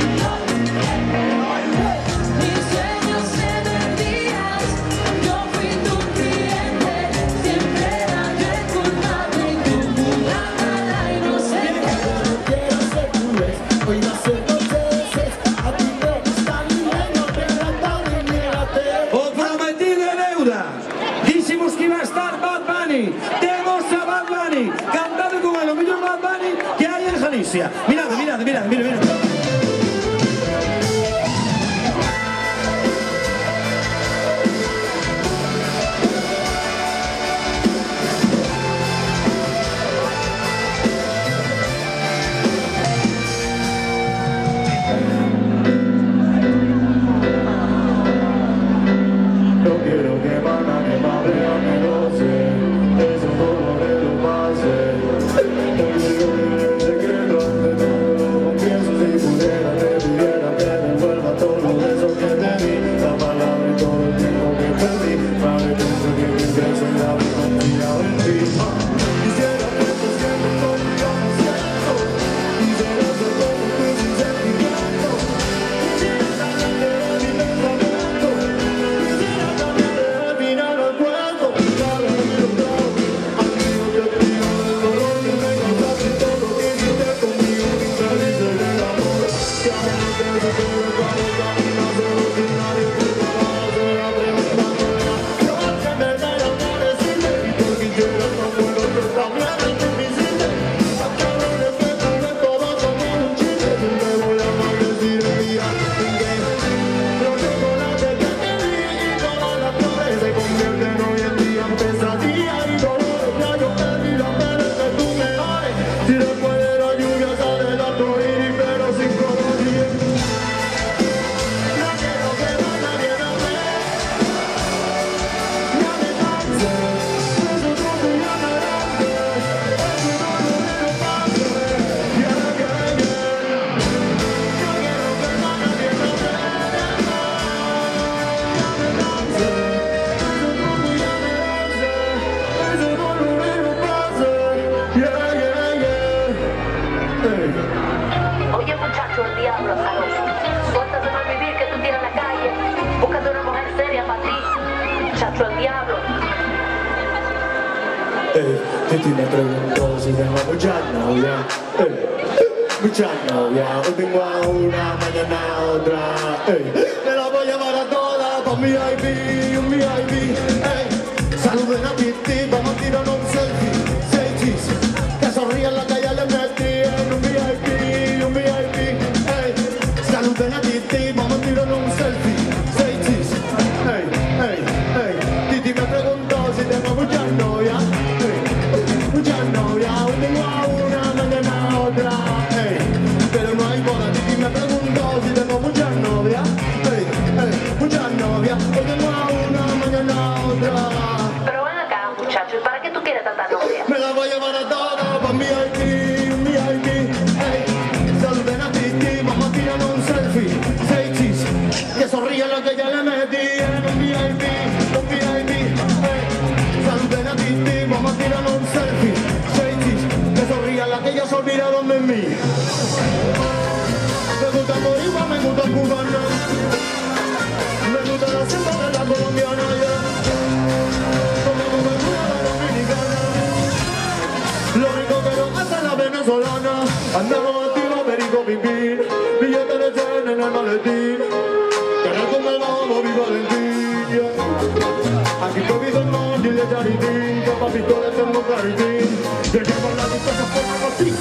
Mis sueños se perdían. Yo fui tu cliente, siempre era yo el culpable y tú una mala inocente. No quiero ser tu ex, hoy va a ser 2 veces. A ti te gusta mi bueno, pero ahora niégate. O prometido é deuda. Diximos que iba a estar Bad Bunny. Temos a Bad Bunny. Cantado con el mellor Bad Bunny que hai en Galicia. Mirad. Titi me preguntó si tengo muchas novias, muchas novias. Hoy tengo a una, mañana a otra, me la voy a llevar a todas pa' un VIP, un VIP, saluden a Titi, vamos a tirar un selfie, say cheese, que sonríe en la calle le metí en un VIP, un VIP, saluden a Titi, vamos a tirar un selfie, say cheese, Titi me preguntó si tengo muchas novias, muchas novias, hoy tengo a una, mañana a otra, pero no hay boda. Titi me preguntó si tengo muchas novias, muchas novias, hoy tengo a una, mañana a otra. Pero ven acá, muchacho, ¿y para qué tú quieres tanta novia? Me la voy a llevar a todas pa' un VIP, saluden a Titi, vamos a tirar un selfie, say cheese, que sonríe lo que ya le metí en un VIP, saluden a Titi, vamos a tirar un selfie, say cheese, que sonríe la que ya se olvidaron de mí. Me gusta boricua, me gusta cubana, me gusta la selva de la colombiana, como me gusta la dominicana. Lo único que no hace la venezolana, andamos activos, perico, pipín, billetes de 100 en el maletín, que no con el vamos, vivo Valentín, aquí te vivo el mundo y de charitín, que papito le tengo claritín, que llevo la distancia por así.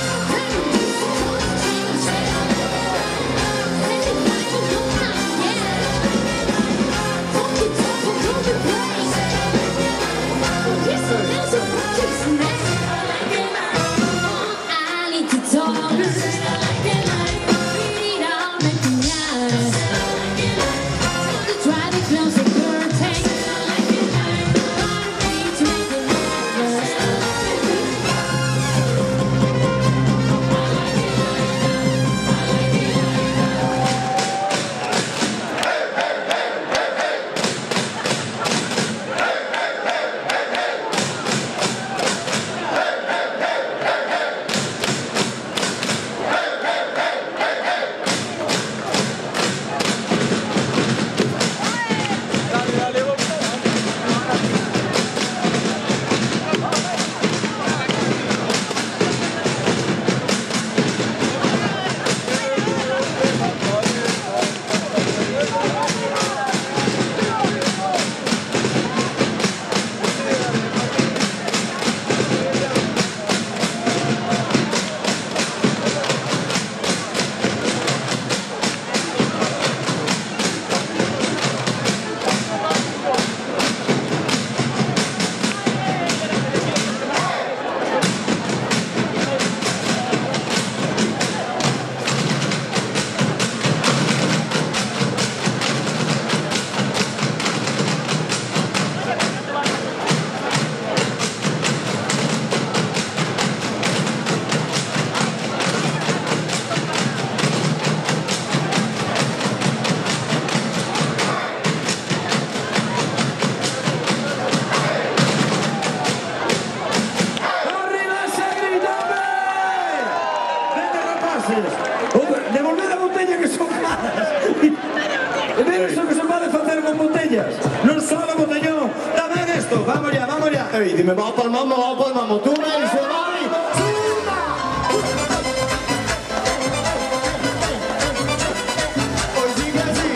Devolver a botella que son caras. Ver eso que se puede hacer con botellas. Non solo botellón. Dame esto. Vamos ya, vamos ya. Dime, vamos pa'l mambo, tú me dices, mami. Hoy sigue así.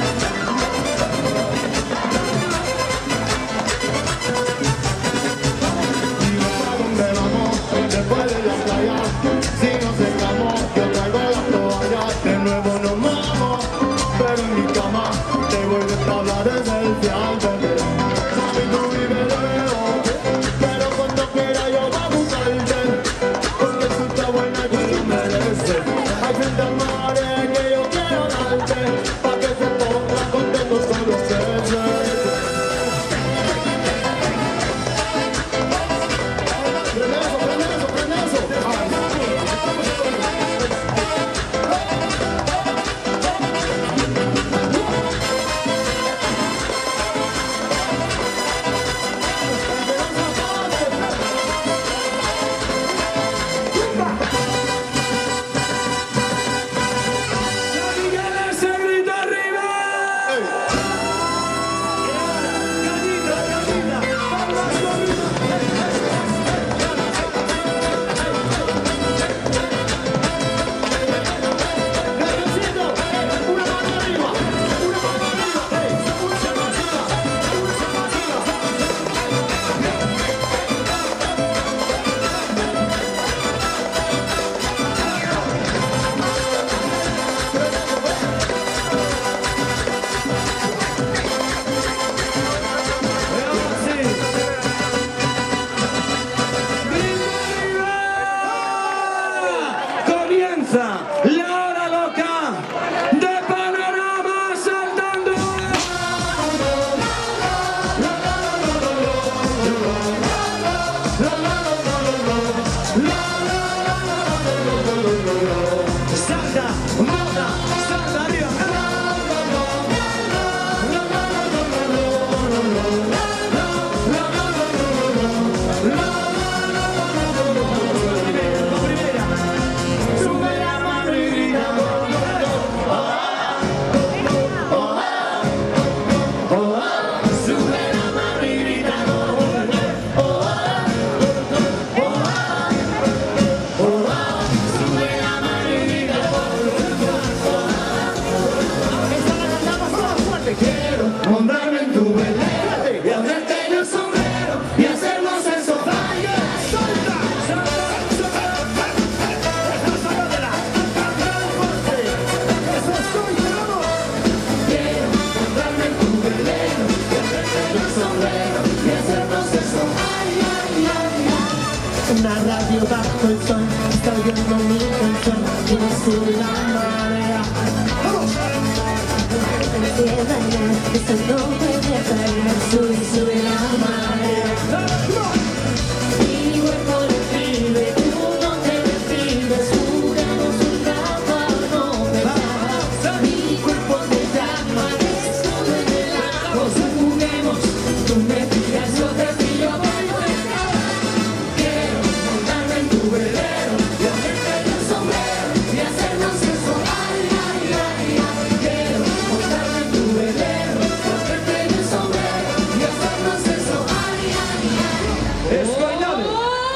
Dime pa' dónde vamos, después de la playa. Si nos secamos, yo traigo la toalla. De nuevo nos vamos, pero en mi cama te voy a tabla desde el fiel, bebé. Mami, tú vive lejos, pero cuando quiera yo voy a buscarte, porque tú estás buena y tú lo mereces. Hay frente al mar que yo quiero darte, pa' que se ponga contento con los peces. Prende eso, prende eso, prende eso. Venga, moda, salta arriba. Sube la mano y grita. Sube la mano y grita. Sube la mano y grita. Esta la cantamos más fuerte. Quiero montarme en tu velero y hacerte en el sombrero y hacernos eso. ¡Vaya! ¡Salta! ¡Salta! ¡Salta! ¡Sácatela! ¡Cántala fuerte! ¡Eso estoy! ¡Vamos! Quiero montarme en tu velero y hacerte en el sombrero y hacernos eso. ¡Ay, ay, ay, ay! Una radio bajo el sol, está oyendo mi canción y me sube la marea. De bailar, esto no puede parar. Sube, sube la marea. Mi cuerpo le pide, tú no te despides. Juramos un rato a no pensar. Mi cuerpo te llama, desnudo en el agua. Juguemos, tú me pillas, yo te pillo, voy a estar. Quiero montarme en tu velero y hacerte en el sombrero y hacernos eso. Ay, ay, ay, ay. Quiero montarme en tu velero y hacerte en el sombrero y hacernos eso. Ay, ay, ay. Es bailable.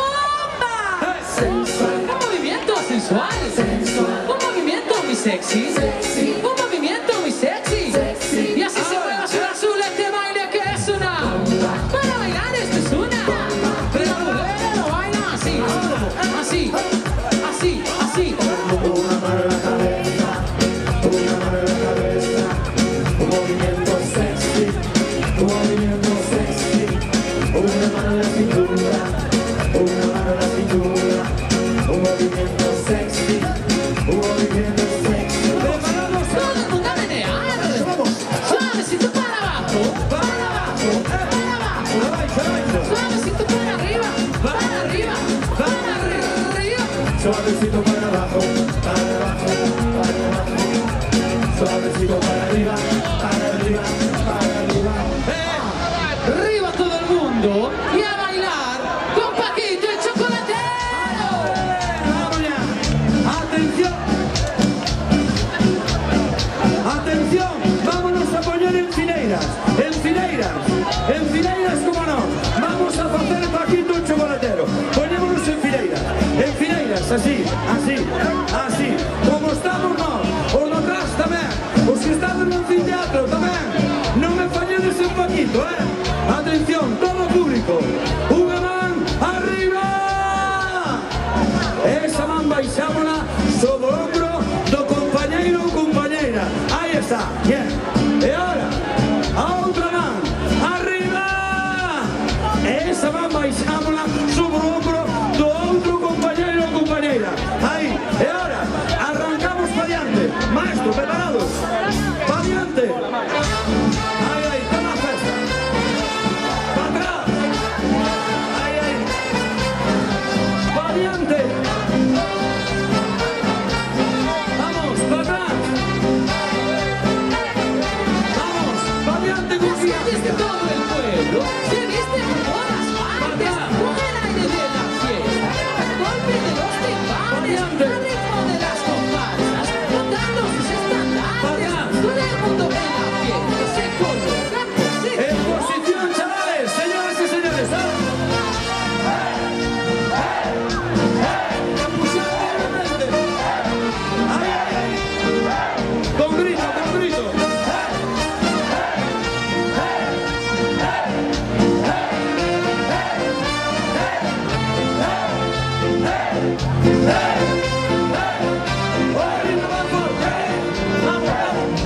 Sensual. Un movimiento sensual. Sensual. Un movimiento muy sexy. Sexy. Un movimiento muy sexy. Sexy. Y así se mueve azul azul este baile que es una. Para bailar esto es una. Pero la mujer lo baila así. Así. Así. Así. Una mano en la cabeza, una mano en la cabeza, un movimiento sexy, un movimiento sexy, una mano en la cintura, una mano en la cintura, un movimiento sexy, un movimiento sexy. Todo el mundo a menear. Suavecito para abajo. Para abajo. Para abajo. Suavecito para arriba. Para arriba. Para arriba. Suavecito para abajo, para abajo, para abajo, suavecito para arriba, para arriba, para arriba. Arriba todo el mundo y a bailar con Paquito el chocolatero. ¡Vamos ya! ¡Atención! ¡Atención! ¡Vámonos a poner en fileiras! ¡En fileiras! ¡En fileiras, cómo no! ¡Vamos a hacer Paquito el chocolatero! ¡Ponémonos en fileiras! ¡En fileiras! Así, así, así. Como estamos nós, os de atrás tamén. Os que están no anfiteatro tamén. Non me falledes en Paquito, Atención, todo o público. Unha man arriba! Esa man baixámola sobre o hombro do compañeiro ou compañeira. Aí está, bien. E ahora, a outra man arriba! Esa man baixámola sobre o hombro do outro compañeiro ou compañeira. Aí, e ahora, arrancamos para diante. Maestro, preparados? Para diante. Aí, aí, toma a festa. Para atrás. Aí, aí. Para diante. Vamos, para atrás. Vamos, para diante con Así viste fiesta. todo el pueblo. Se viste por todas partes. Con el aire de la fiesta. Al golpe de los timbales. Al ritmo de las comparsas. Notando sus estandartes. Todo el mundo en la fiesta se coloca. Se En posición, chavales, señoras y señores. Ahí, ahí, ahí. Con grito, con grito. Ahorita más fuerte. Vamos, vamos.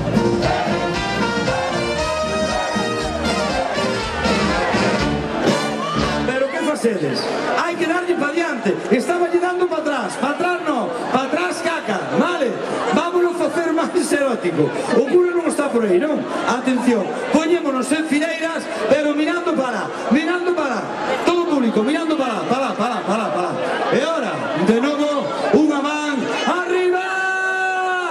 Pero ¿qué facedes? Hai que darlle para diante. Estaba lle dando para atrás no, para atrás caca, vale? Vámonos a facer máis erótico. O cura non está por aí, non? Atención, poñémonos en fileiras, pero mirando para, todo o público, mirando para. E ahora, de novo, unha man arriba!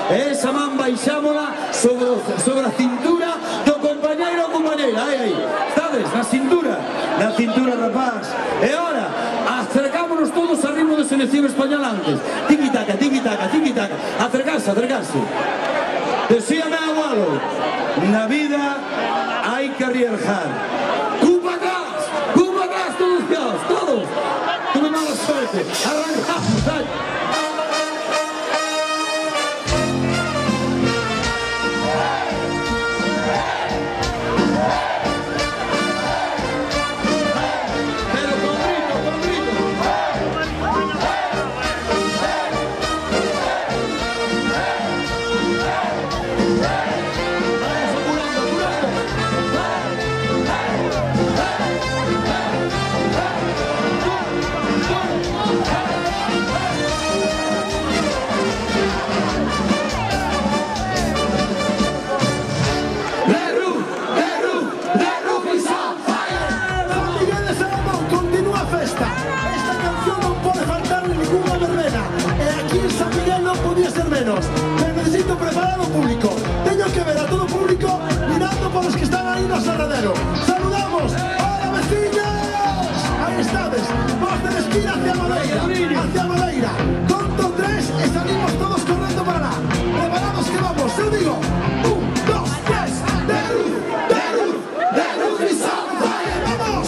E esa man baixámola sobre a cintura do compañeiro ou compañeira. Aí, estades? Na cintura, rapaz. E ora, acercámonos todos ao ritmo de selección española antes. Tiqui-taca, tiqui-taca, tiqui-taca. Acercarse. Decíame abuelo, na vida hai que arriesgar. Cupa gas, todos. Tuve mala suerte. Arrancamos, dale. Me necesito preparar o público. Teño que ver a todo o público mirando por os que están aí no salradero. Saludamos. Hola, veciños. Aí estades. Vos de esquina hacia Madeira. Conto 3 e salimos todos correndo para lá. Preparados que vamos. Eu digo 1, 2, 3. De Roof is on fire. Vamos.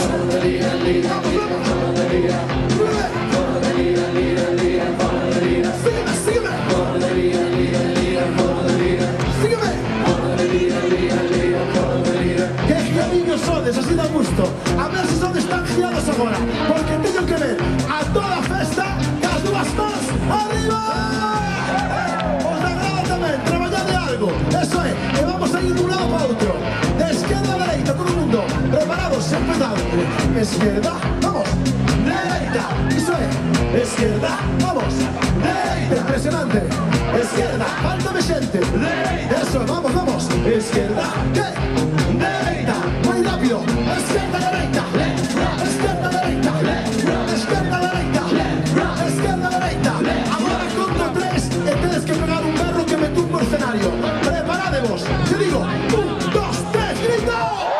Así da gusto. A ver se sodes tan giados agora, porque teño que ver a toda a festa cas dúas mans arriba. Os da grada tamén, traballade algo. Eso é, e vamos a ir dun lado para outro. De esquerda a dereita, todo o mundo. Preparados, empezado. Esquerda, vamos. Dereita, iso é. Esquerda, vamos. Dereita, impresionante. Esquerda, faltame xente. Dereita, eso, vamos. Esquerda, que? Dereita, moi rápido. Esquerda, dereita. Esquerda, dereita. Esquerda, dereita. Esquerda, dereita. Agora conto 3 e tedes que pegar un berro que me tumbo o escenario. Preparadevos. Te digo, 1, 2, 3, grito.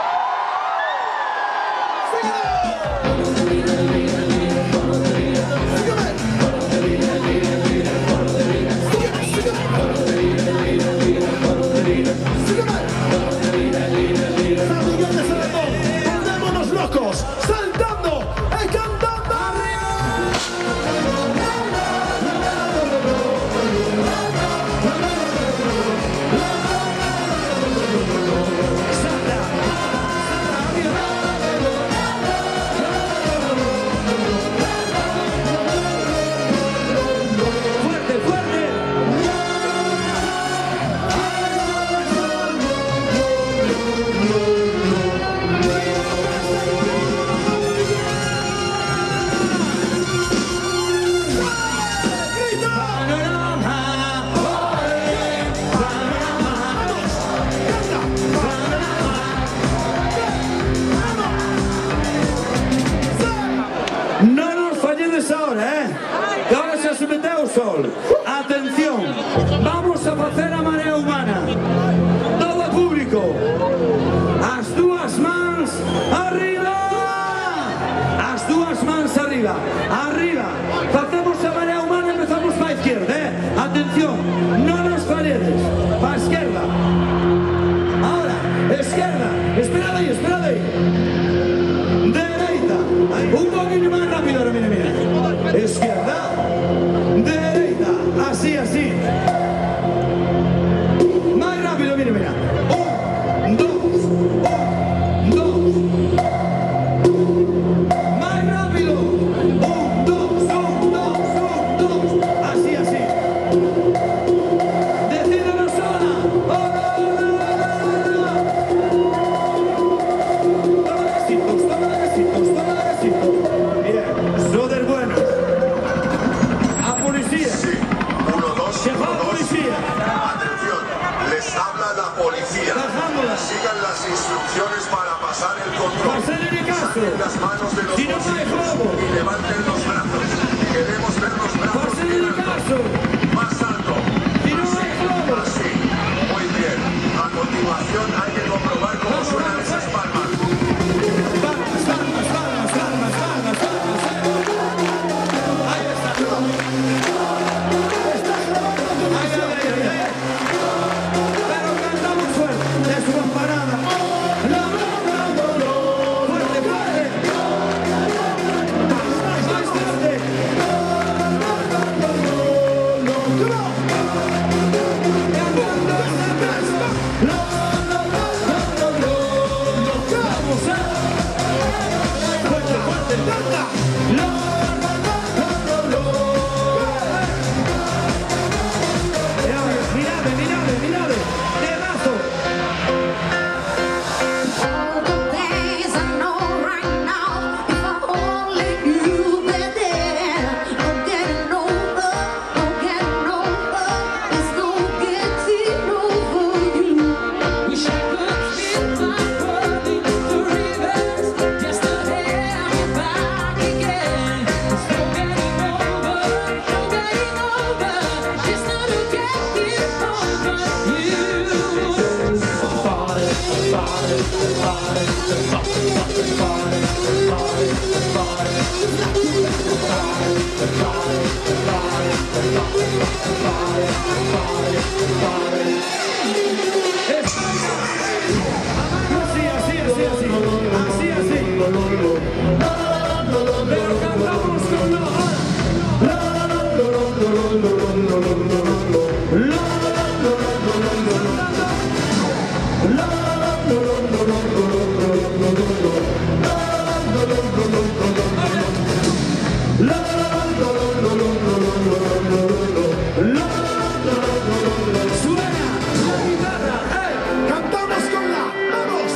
Saltando y cantando arriba. Sol. Atención, vamos a facer a marea humana. Todo público, as dúas mans arriba. As dúas mans arriba. Arriba. Facemos a marea humana e empezamos para a izquierda, Atención, non nos falledes. Para a izquierda. Ahora, izquierda. Esperad aí. Dereita. Un poquinho máis rápido ahora, mira. Izquierda. Dereita, así. Más rápido, mira. 1, 2. Más rápido. 1, 2. Así. Decídenos ahora. Toma besitos. Bien, sodes buenos. Sí, 1, 2. Atención, les habla la policía. Sigan las instrucciones para pasar el control. Saquen las manos de los bolsillos y levanten los brazos. Queremos ver los brazos bien altos. Más alto. Así. Pero cantamos con Cantamos con la, vamos.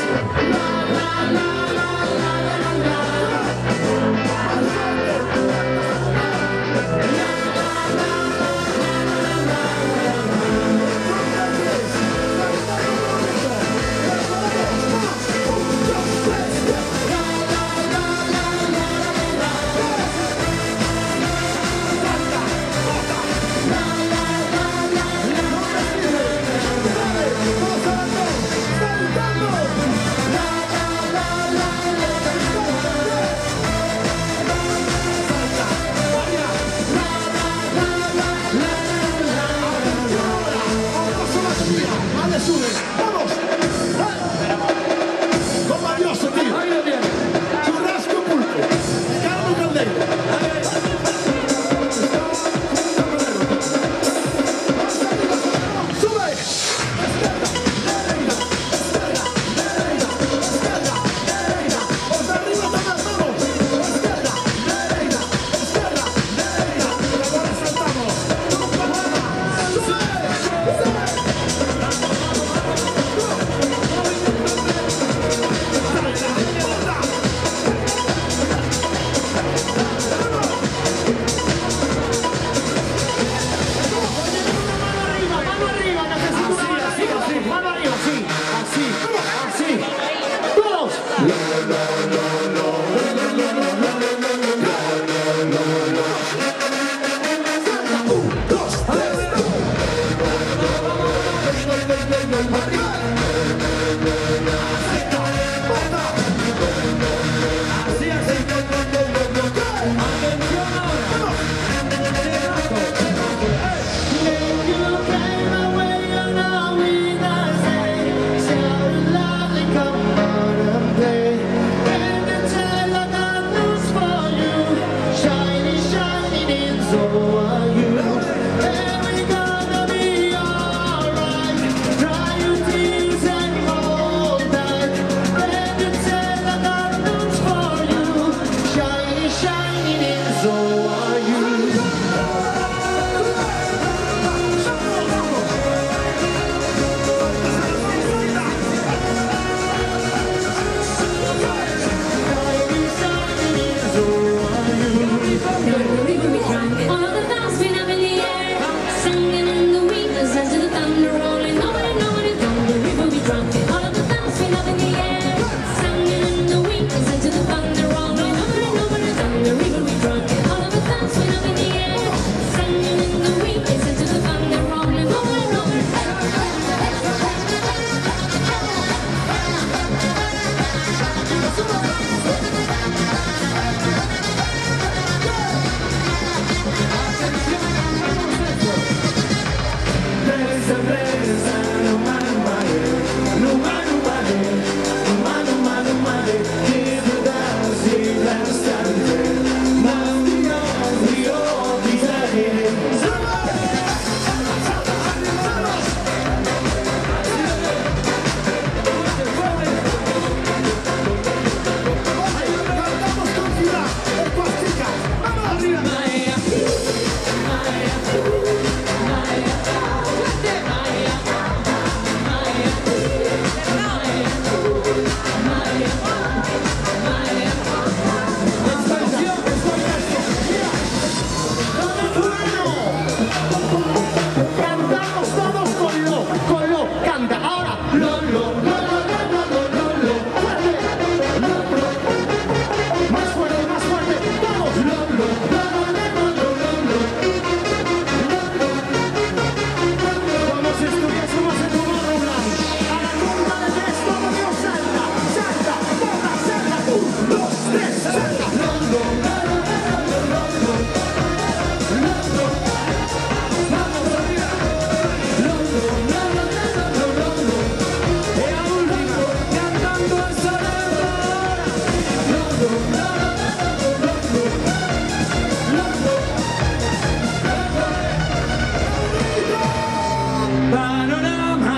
panorama.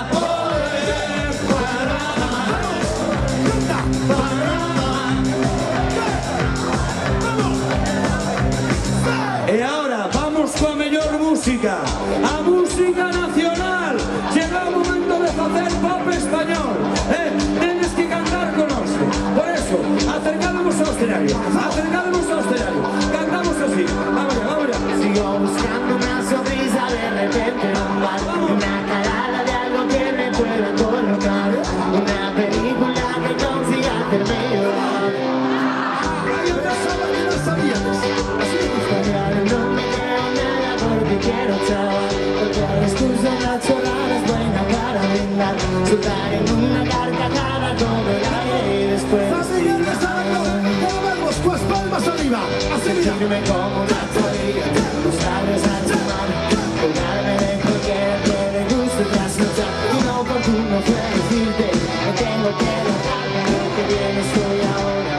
E ahora vamos coa mellor música, a música nacional. Chega o momento de facer pop español, tenes que cantar connosco. Por eso, acercámonos ao escenario, cantamos así. Vamos ya. Sigo buscando una sonrisa, de repente una calada de algo que me pueda colocar, una película que consiga hacerme llorar. No me creo nada porque quiero chaval, porque el discurso de la chorrada es buena para brindar, soltar en una carcajada todo el aire y después Pues palmas arriba, así mira. sentirme como una torilla, los labios al tomar, colgarme de cualquiera que le guste trasnochar. Inoportuno fue decirte, no tengo que dejarme, lo que viene estoy ahora.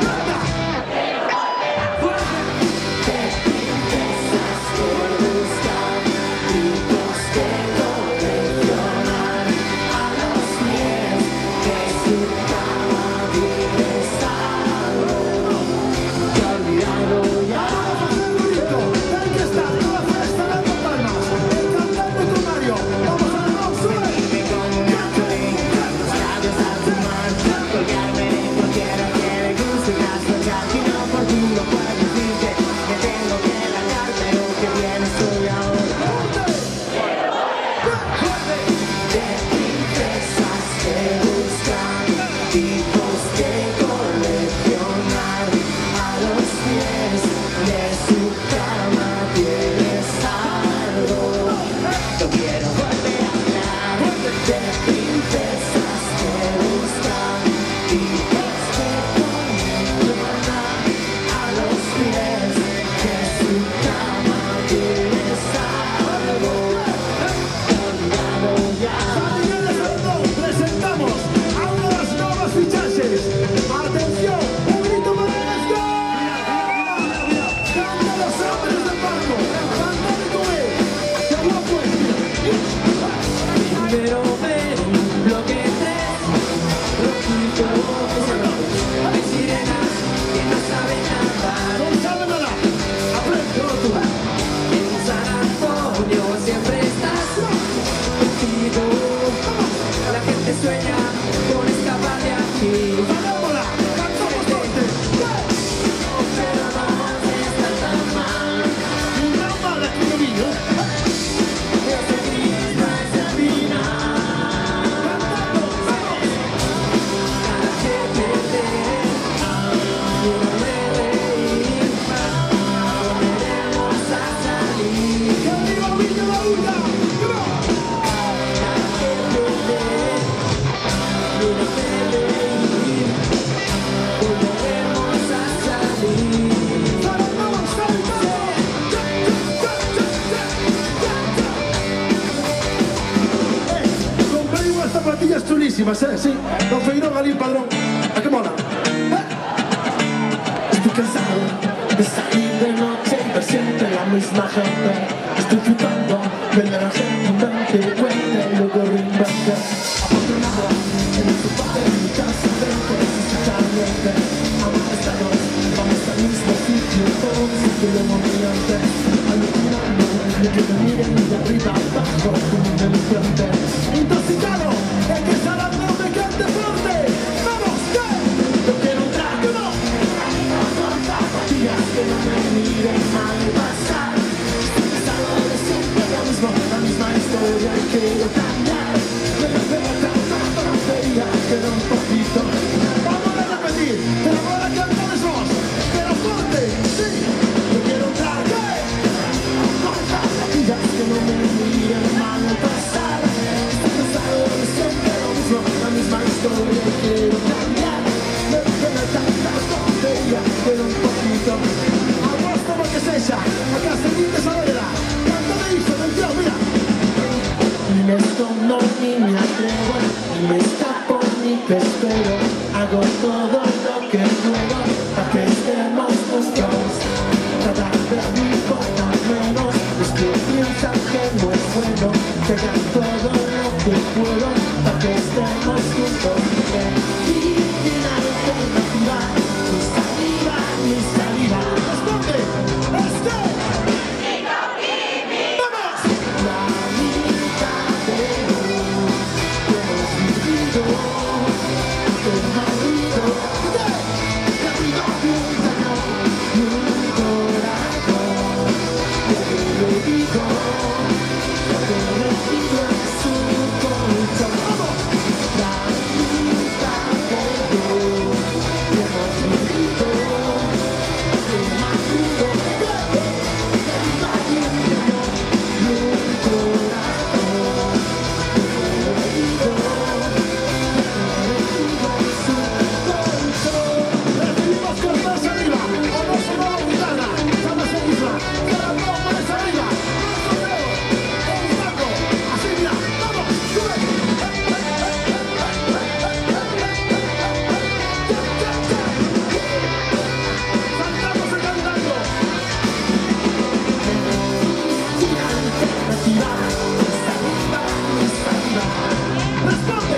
Te empiezas por buscar tipos que coleccionar a los pies de su cama bienestar. Te he olvidado ya. Hay que estar toda la fiesta dando palmas, cantando con Mario. Vamos a la sube. Sentirme como una torilla, los labios al tomar, colgarme de cualquiera que le guste trasnochar. Inoportuno puedo decirte que tengo que largar, pero que bien estoy ahora. De princesas que buscan tipos que coleccionar a los pies de su cama tienes algo. No quiero volver a hablar de princesas que buscan tipos que coleccionar a los pies de su cama tienes algo. Olvidado ya. Señores, presentamos a una de las nuevas fichajes. Atención, un grito para el Let's Go. Canta los hombres del barco, cantando con él. ¡Qué guapo es! Primero ven, bloque 3, rojito, ese rojo. Hay sirenas que no saben nadar. No sabe nada. Aprende, tú. En San Antonio siempre estás contigo. La gente sueña con escapar de aquí. Parábola, cantamos fuerte. Pero no está tan mal. Y no mala que no vino. Ese mismo es el final. Nada que perder, y no me reír. Volveremos a salir. ¡Que viva Villa La Urda! Nada que perder, y no me reír. Volveremos a salir. Compré unas zapatillas chulísimas, sí. Don Feirón, Galín, Padrón. ¿A qué mola? Estoy cansado de salir de noche y ver siempre la misma gente. Estoy flipando de ver a gente invente y cuente y luego reinvente. Afortunado en el sofá de mi casa frente a escuchar gente. Amonestados, vamos al mismo sitio, todos en tu demonio. Alucinando de que me miren de arriba abajo como un delincuente. Intoxicado, hay que estar al lado de gente fuerte. ¡Vamos, que! Yo quiero un trago, no. Con zapatillas que no me miren mal pasar. Estoy cansado de siempre lo mismo, la misma historia y quiero cambiar. Me refiero tanto a tontería que no un poquito. Vamos a repetir, pero ahora cantamos vos. Pero fuerte, sí. Yo quiero un trago, con zapatillas que no me miren mal pasar. Estoy cansado de siempre lo mismo, la misma historia y quiero cambiar. Me refiero tanto a tontería que no un poquito. Agosto porque es ella, acá se dice Saavedra. Cántame hijo del tío, mira. Ni me escondo ni me atrevo, ni me escapo ni te espero. Hago todo lo que puedo para que estemos los dos. Tratar de mí por menos, los que piensan que no es bueno. pegar todo lo que puedo para que estemos juntos. Y la alternativa, mi salida. Responde, ¡vamos! La mitad de luz que hemos vivido, el marido de arriba de un cañón y un corazón. Que le digo, que le digo en su colchón. ¡Vamos! La mitad de luz que hemos vivido, el marido de arriba de un cañón y un corazón. Que le digo, recibimos con más arriba, o no se va a gitana, estamos en isla, cada uno más arriba, más correo, buscando, así mira, vamos, sube. Saltamos y cantando. Una alternativa, salida. Responde,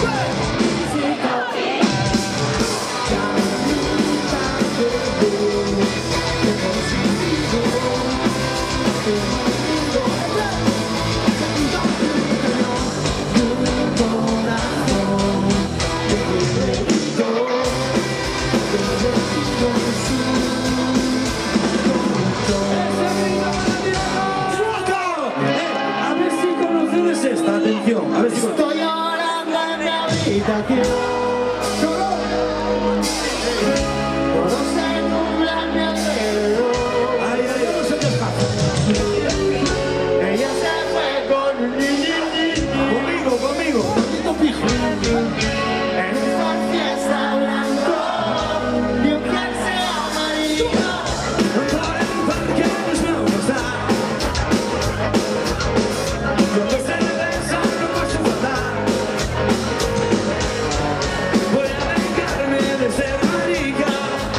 A ver si conoces esta, atención, a ver si conoces. estoy llorando en mi habitación. Todo se nubla a mi alrededor. Ay, ay, ay, no se te escapa. Ella se fue con un niño. Conmigo. En esta fiesta blanco y un jersey amarillo. Por el parque nos vamos a. Yo que sé de eso no vas a faltar. Voy a vengarme de ser marica.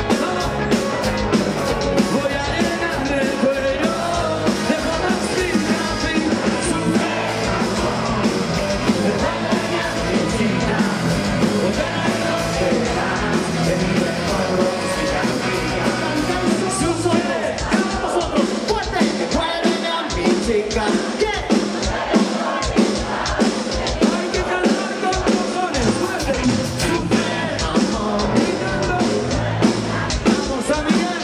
Voy a llenarle el cuello de bolas pintas y Nosotros, fuerte, muéveme a mi chica. hay que cantar con cojones, fuerte. Vamos a Miguel.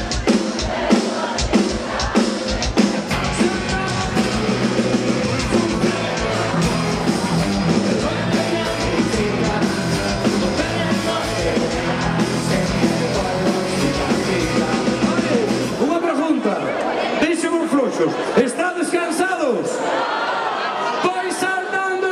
Una pregunta. Deixemos floxos. ¿Estades cansados? Vais saltando.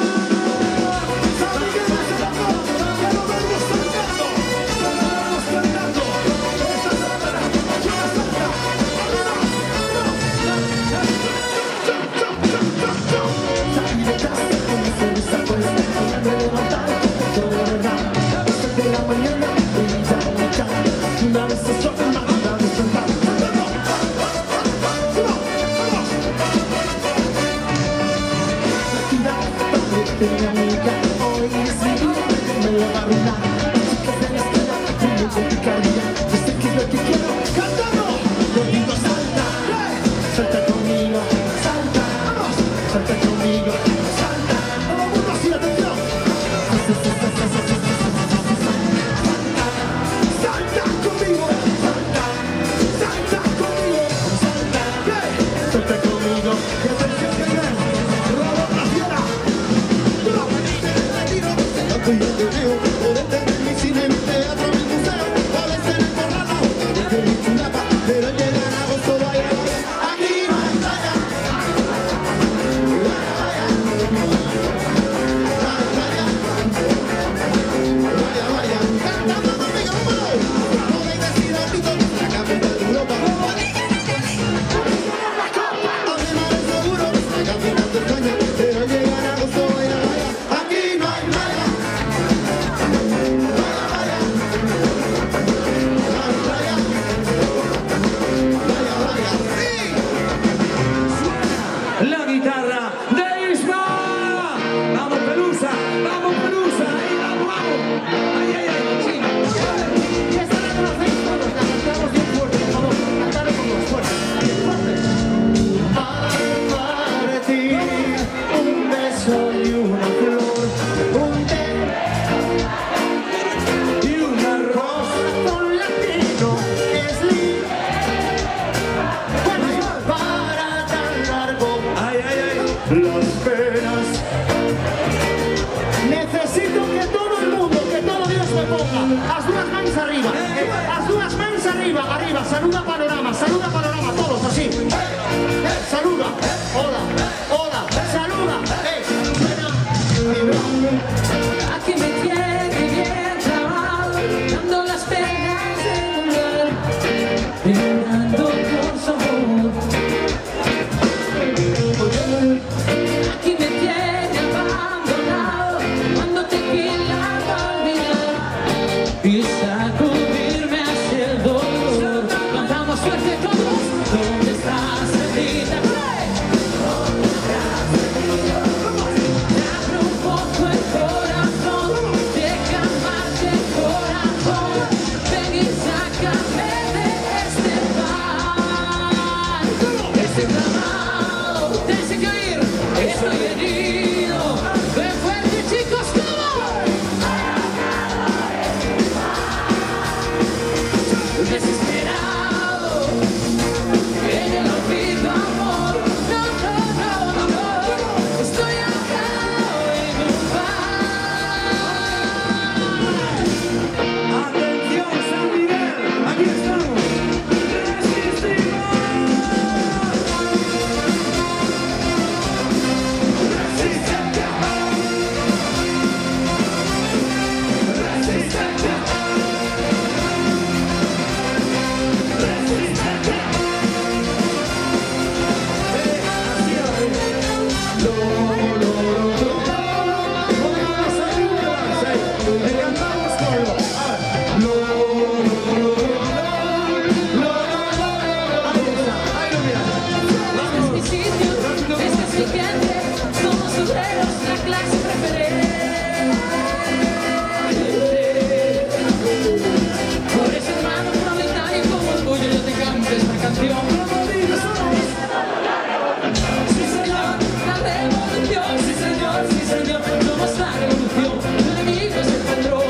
Una vez se solta la vida de sentar. Mi amiga hoy es mi día, me la va a arruinar. Chicas de la esquina, me complicaría. Yo sé que es lo que quiero. ¡Cantando! Yo digo salta, salta conmigo, salta, vamos, salta conmigo, salta. Todo el mundo así, atención. Salta conmigo, salta, salta conmigo, salta, salta conmigo. Y atención que viene, Robot la fiera. Yo te veo, poder tener mi cine, mi teatro, mi museo, puede ser el corralo, que mi chulapa, pero llega en agosto, vaya, aquí no hay playa. Vaya, cantando conmigo, vámonos. No me decir ahorita, la capital de Europa. Además es seguro, la capital de España, pero llega en agosto, vaya, aquí no hay playa. mans arriba. Las dues mans arriba, arriba. Saluda panorama, todos así. Saluda. Hola, hola, saluda. Aquí me tiene bien clavado, dando las penas del lugar, brindando con sabor. Aquí me tiene abandonado, cuando te quiera olvidar y sacudirme hacia el dolor. Cantamos fuerte todos, ¿dónde estás, Rita? Abre un poco el corazón, deja marcha el corazón, ven y sácame de este mar, este clavado, tienes que oír, estoy herido, ven fuerte chicos, desesperado, en el olvido amor, no, estoy acá en un bar. Atención, San Miguel, aquí estamos. Este es mi sitio, este es mi gente, somos obreros, la clase preferente. Por eso, hermano proletario, con orgullo yo te canto esta canción. Sí, señor, la revolución, sí, señor, somos la revolución, tu enemigo es el patrón.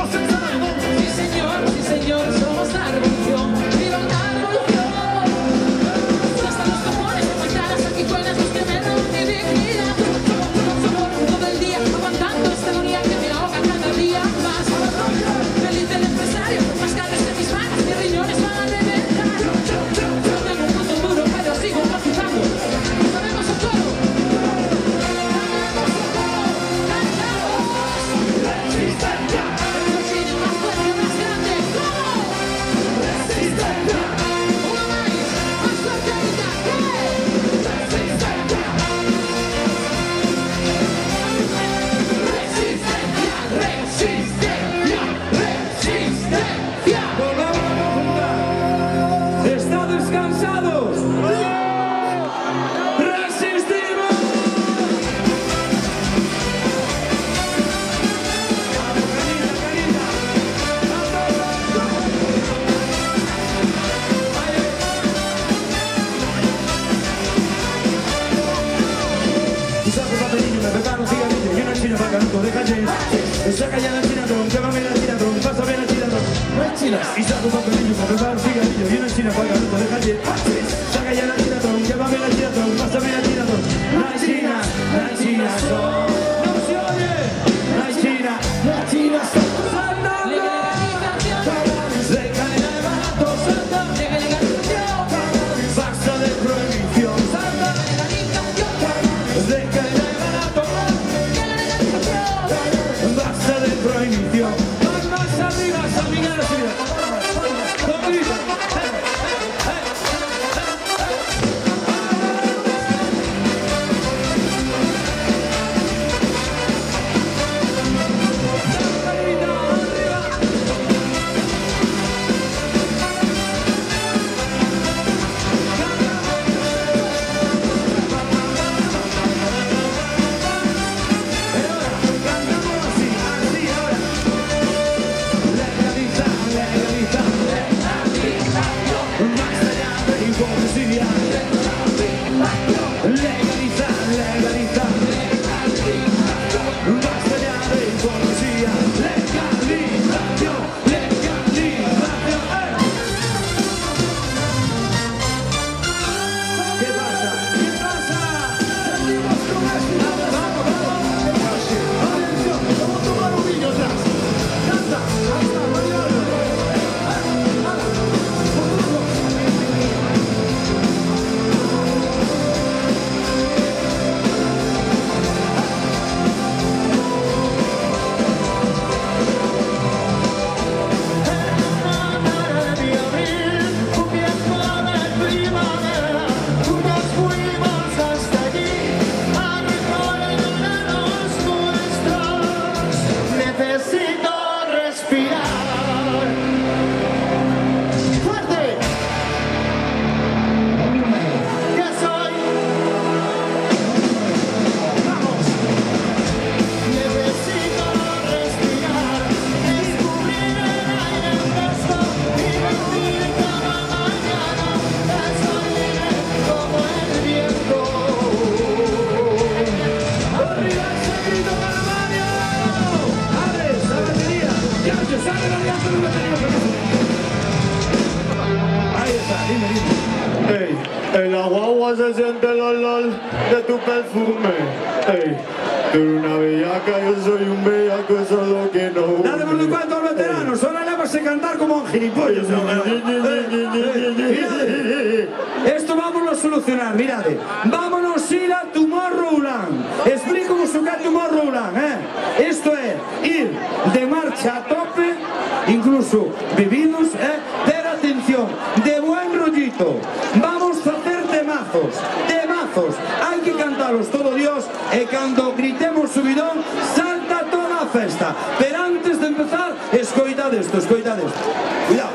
Sí, señor, somos la revolución, viva la revolución. Hasta los cojones de matadas, aquí cuelas los que me roban mi dignidad. Somos todo el día aguantando esta agonía que me ahoga cada día más. Feliz del empresario, más caros que mis manos, mis riñones van a reventar. No tengo un punto duro, pero sigo participando. Sabemos el coro. Resistencia. El chino más fuerte, más grande. ¿Cómo? Resistencia. Uno más fuerte ahorita. Resistencia. Volvamos a juntar. ¿Estáis cansados? ¡Resistimos! Y saco papelillo, me preparo un cigarrillo y una china para canuto de calle. Saca ya la chinatron, llévame la chinatron, pásame la chinatron. Y saco papelillo, me preparo un cigarrillo y una china para canuto de calle. Saca ya la chinatron, llévame la chinatron, pásame la chinatron. La china son. ¡No se oye! La china son. De cadena de barato, basta de prohibición. De cadena de barato, basta de prohibición. Más arriba, San Miguel, arriba. Todo arriba. Cantamos así, ahora. cómo se siente el olor de tu perfume. Ey, tú eres una bellaca, yo soy un bellaco, eso es lo que no. Dale por tu cuarto a los veteranos, ahora le vas a cantar como un gilipollas. Esto vamos a solucionar, mirad. Vámonos a ir a Tomorrowland. Explico cómo se llama Tomorrowland, Esto es ir de marcha a tope, incluso bebidos, pero atención, de buen rollito. Vamos a hacer temazos, hay que cantarlos todo Dios, y cuando gritemos subidón, salta toda la festa. Pero antes de empezar, escoitad esto, cuidado.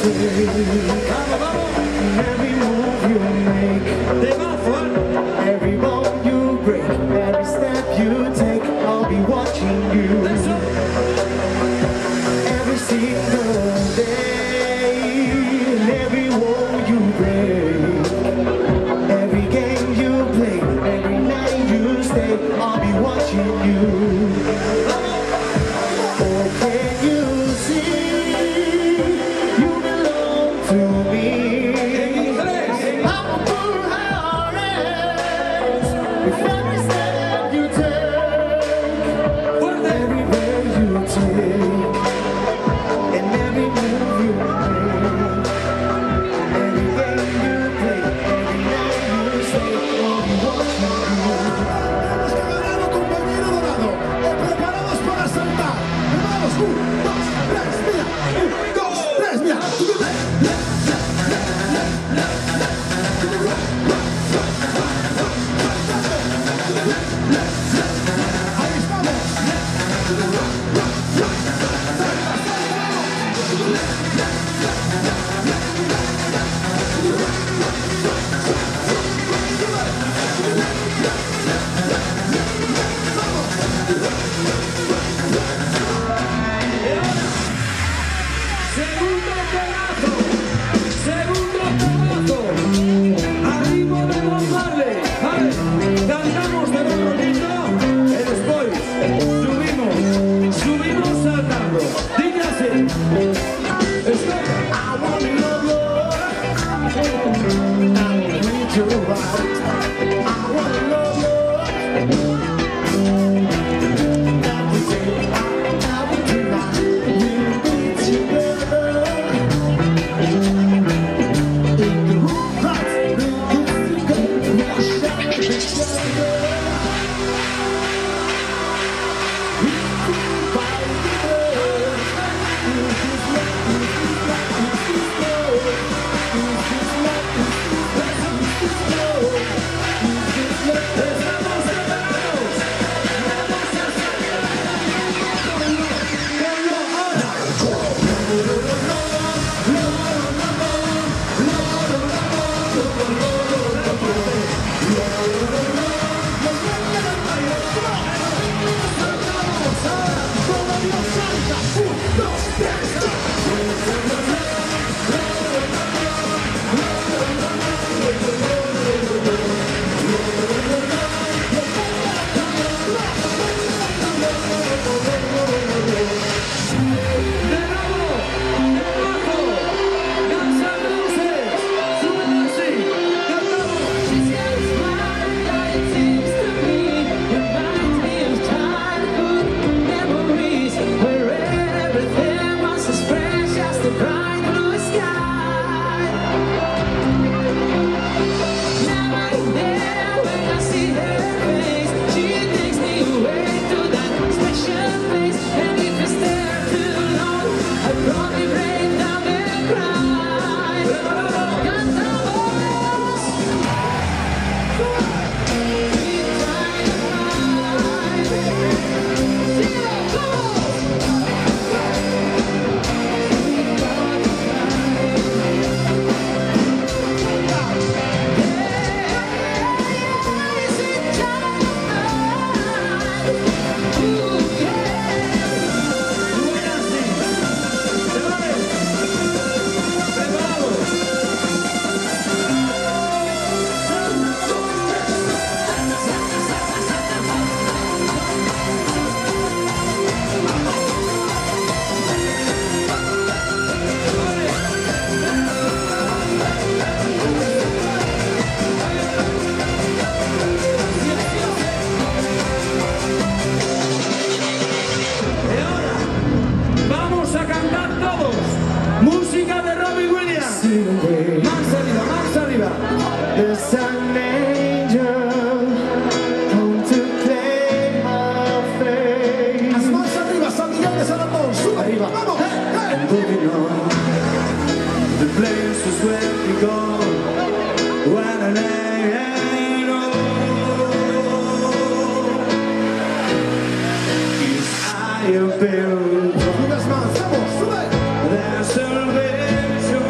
take, Vamos, vamos. every move you make, Temazo, ¿eh? every bone you break, every step you take, I'll be watching you. Eso. Every single day, every wall you break, every game you play, every night you stay, I'll be watching you. Oh, can you see you belong to me? I'm a full heart with every step you take, Fuerte. everywhere you take. And every move you make, every game you play, every night you stay, I'll be watching you. Hemos ganado, compañero dorado. Preparados para saltar. Vamos, 1, 2, 3, mira. 1, 2, 3, mira. Ahí estamos. Segundo pedazo. Segundo pedazo. Al ritmo de Bob Marley. Vale. Cantamos de un ratito. Después subimos saltando. Dice así. Estoy. I wanna love you, I wanna treat you right. I wanna love you, every day, every night, we'll be together. In the moonlight, we'll shine together. Estamos preparados. There's an angel come to claim my faith. Las manos arriba, San Miguel de San Antón. Sube. Arriba. Vamos. And moving on, the places where we go, when I lay low, is I have built Las manos, vamos, sube. there's salvation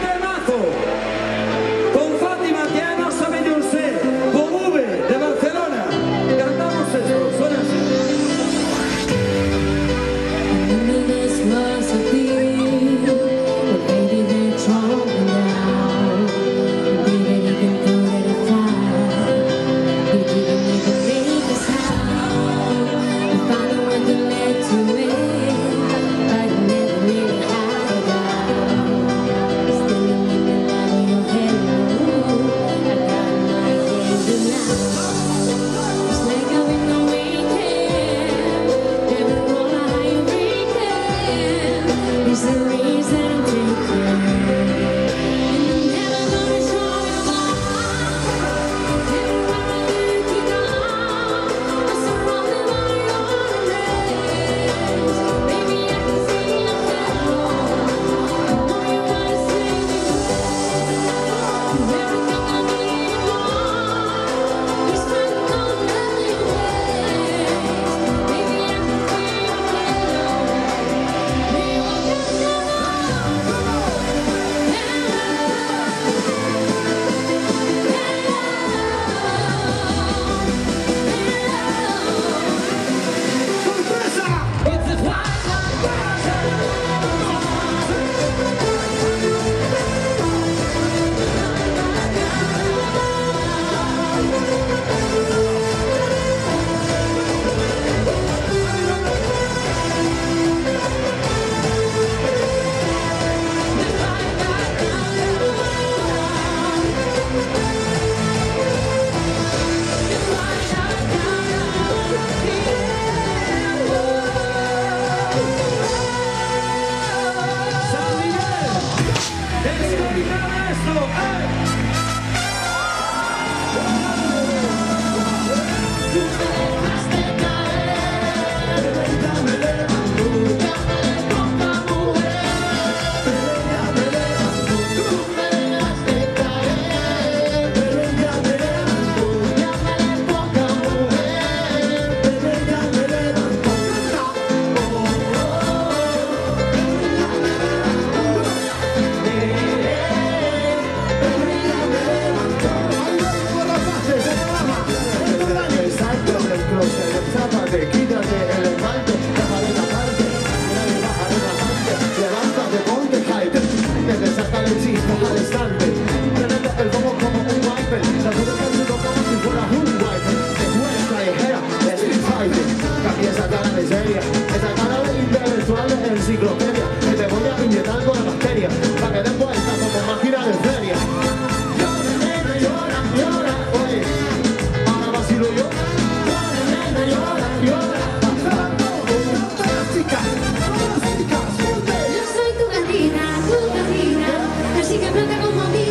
temazo! Con Fátima, que é a nosa Beyoncé, con V, de Barcelona. Cantamos esto, suena así. This was a thing, but baby they're trouble now. Baby you can put it aside. You didn't even make a sound. I found a way to let you in, but you never really had a doubt. Standing in the light of your halo, I got my agenda now. It's like having a weekend, every roll I break. Is the reason to care. And I'm never gonna show you love. Everywhere I let you go, I'm surrounded by your embrace. Baby, I can see your halo. I know you wanna see me. Everything I need more. You spend all the million ways. Baby, I can feel your halo. San Miguel, descarga esto, Quítate el esmalte, déjale la parte, mira y baja relajante, levántate, ponte hype, que te saca el chiste al instante, prende el bobo como un wiper, sacude el mundo como si fuera un wiper, te juegas callejera, de Street Fighter, cambia esa cara de seria, esa cara de intelectual de enciclopedia, que te voy a inyectar con la bacteria, para que des vuelta como máquina de feria. Llora, nena, llora, llora, oye, ahora vacilo yo. Yo soy tu gatita, así que planta como mi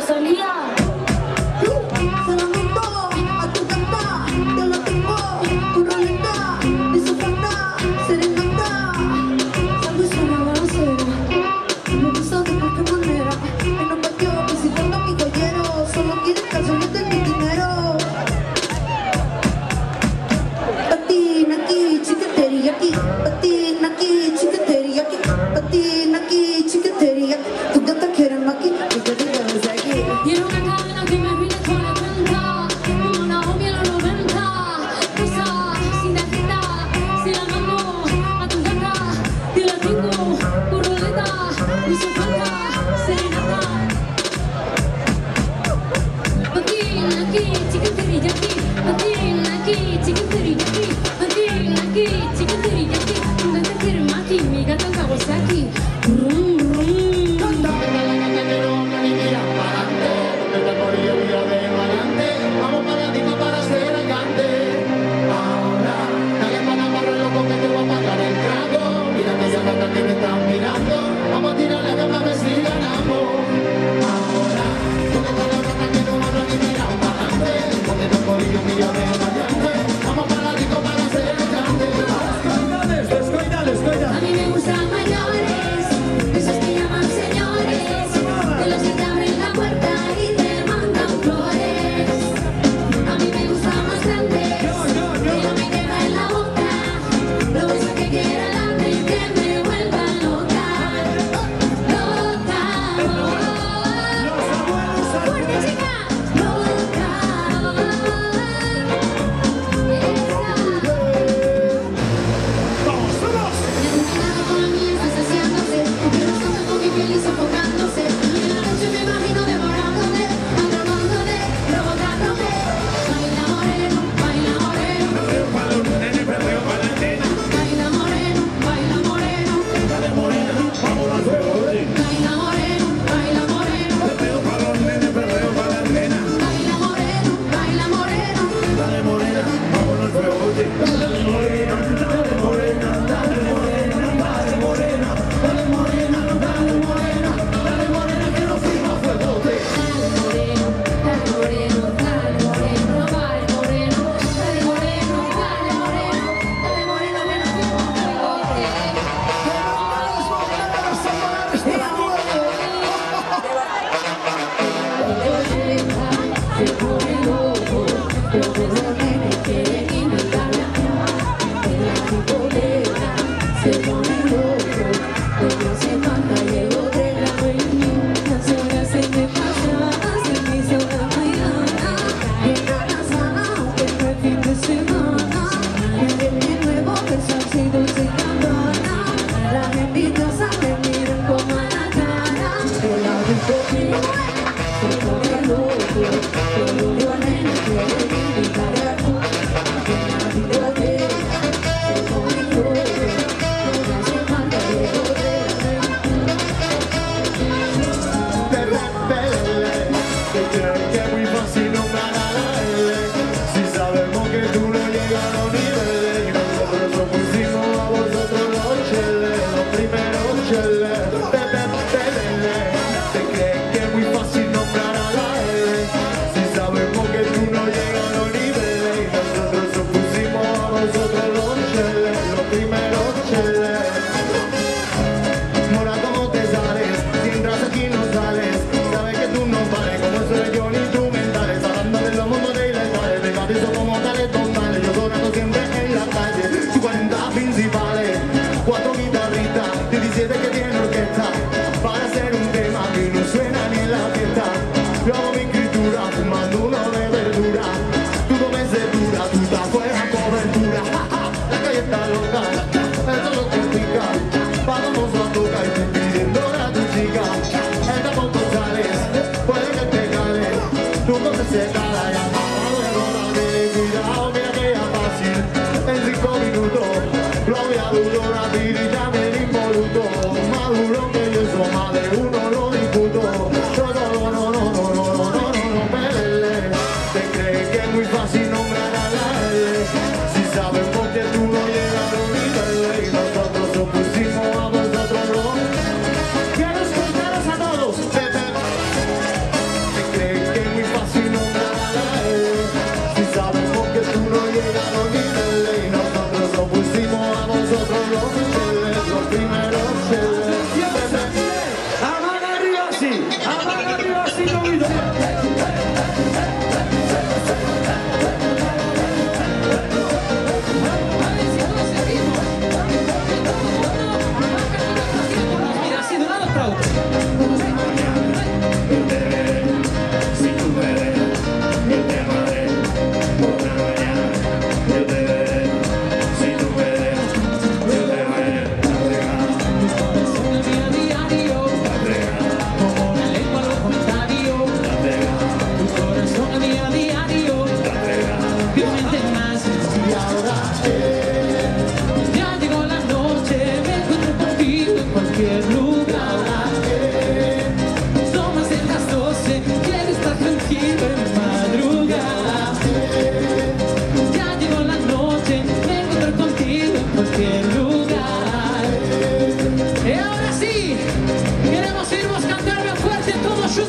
Rosalía. Se la meto a tu canta, te la tengo, tu roleta, de su falta, serenata. Salgo y suena balacera, me gusta de cualquier manera. En un patio visitando a mi joyero, solo quiere calzones de mi dinero. Patina aquí, chiquetería aquí, patina aquí, chiquetería aquí, patina aquí, chiquetería aquí. Tu gata quiere maqui, y te digo desde aquí. Quiero una cadena que me brinde con la cuenta, como una homie en los 90. Esa, sin tarjeta, se la mando a tu gata, te la tengo, tu roleta, me hizo falta, serenata. Patina aquí, chiquetería aquí, patina aquí, chiquetería aquí, patina aquí, chiquetería aquí. Tu gata quiere maqui, mi gata Kawasaki. Rum, rum. Vamos para la disco para ser elegante. Ahora, dale para amarrar loco que te voy a pagar el trago. Mira que ya gata que me están mirando. Vamos a tirar la cama a ver si ganamos. Ahora, ¿dónde está la gata que no habla ni mira para adelante? Porque no corillo mira de variante. Vamos para la disco para ser elegante. A mí me gustan mayores, esos que llaman señores, de los que te abren la puerta y te mandan flores. A mí me gustan más grandes, que no me queda en la boca, lo beso que quiera darme y que me vuelva loca. Loca, fuerte chica, loca. Iluminado con la mía, saciándose, rozando con mi piel y sofocándose. En la noche me imagino devorándote, atrapándote, provocándote. Baila moreno, baila moreno. Baila moreno, baila moreno. Baila moreno, baila moreno. Baila moreno, baila moreno. Dale moreno, dale moreno, dale moreno, dale moreno, dale moreno, dale moreno, dale moreno que nos fuimos fuegote. Se pone loco, los nenes quieren invitarme a la discoteca. Se pone loco, porque se manda llego de la reunión. Las horas se me pasan, se me hizo la mañana. Llega la sana, aunque no es fin de semana. De nuevo beso así dulce cabana. Las envidiosas me miran con mala cara. De la discoteca se pone loco, todos los nenes quieren invitarme a la discoteca. Se pone loco, porque se manda llego de la reunión. ¿Te crees que es muy fácil nombrar a la L? Si sabemos que tú no llegas a los niveles y nosotros nos pusimos a vosotros los cheles, los primeros cheles. ¿Te crees que es muy fácil nombrar a la L? Si sabemos que tú no llegas a los niveles y nosotros nos pusimos a vosotros los cheles, los primeros cheles. Mora, ¿cómo te sales? Si entras aquí no sales. Sabes que tú no vales como soy yo ni tú mentales. Hablando de los mundos de ilegales, de cabeza como tales totales. Yo sonando siempre en la calle, sus 40 principales, 4 guitarritas, 17 que tiene orquesta, para hacer un tema que no suena ni en la fiesta. Yo hago mi escritura, fumando uno de verdura. Tú comes dura, tú estás fuera cobertura. La calle está loca, eso es lo que explica. Vamos a tocar y estoy pidiéndole a tu chica. En tampoco sales, puede que te cales. Tu cosa se cala y acaba de rodarme. Cuidado, mira que ya fácil. En 5 minutos lo había duro, rápido y ya me involuto. Más duro que yo, eso más de uno lo discuto. No, pelele. ¿Te crees que es muy fácil nombrar a la L? Si sabemos que tú no llegas a los niveles y nosotros nos pusimos a vosotros los. Quiero escucharos a todos.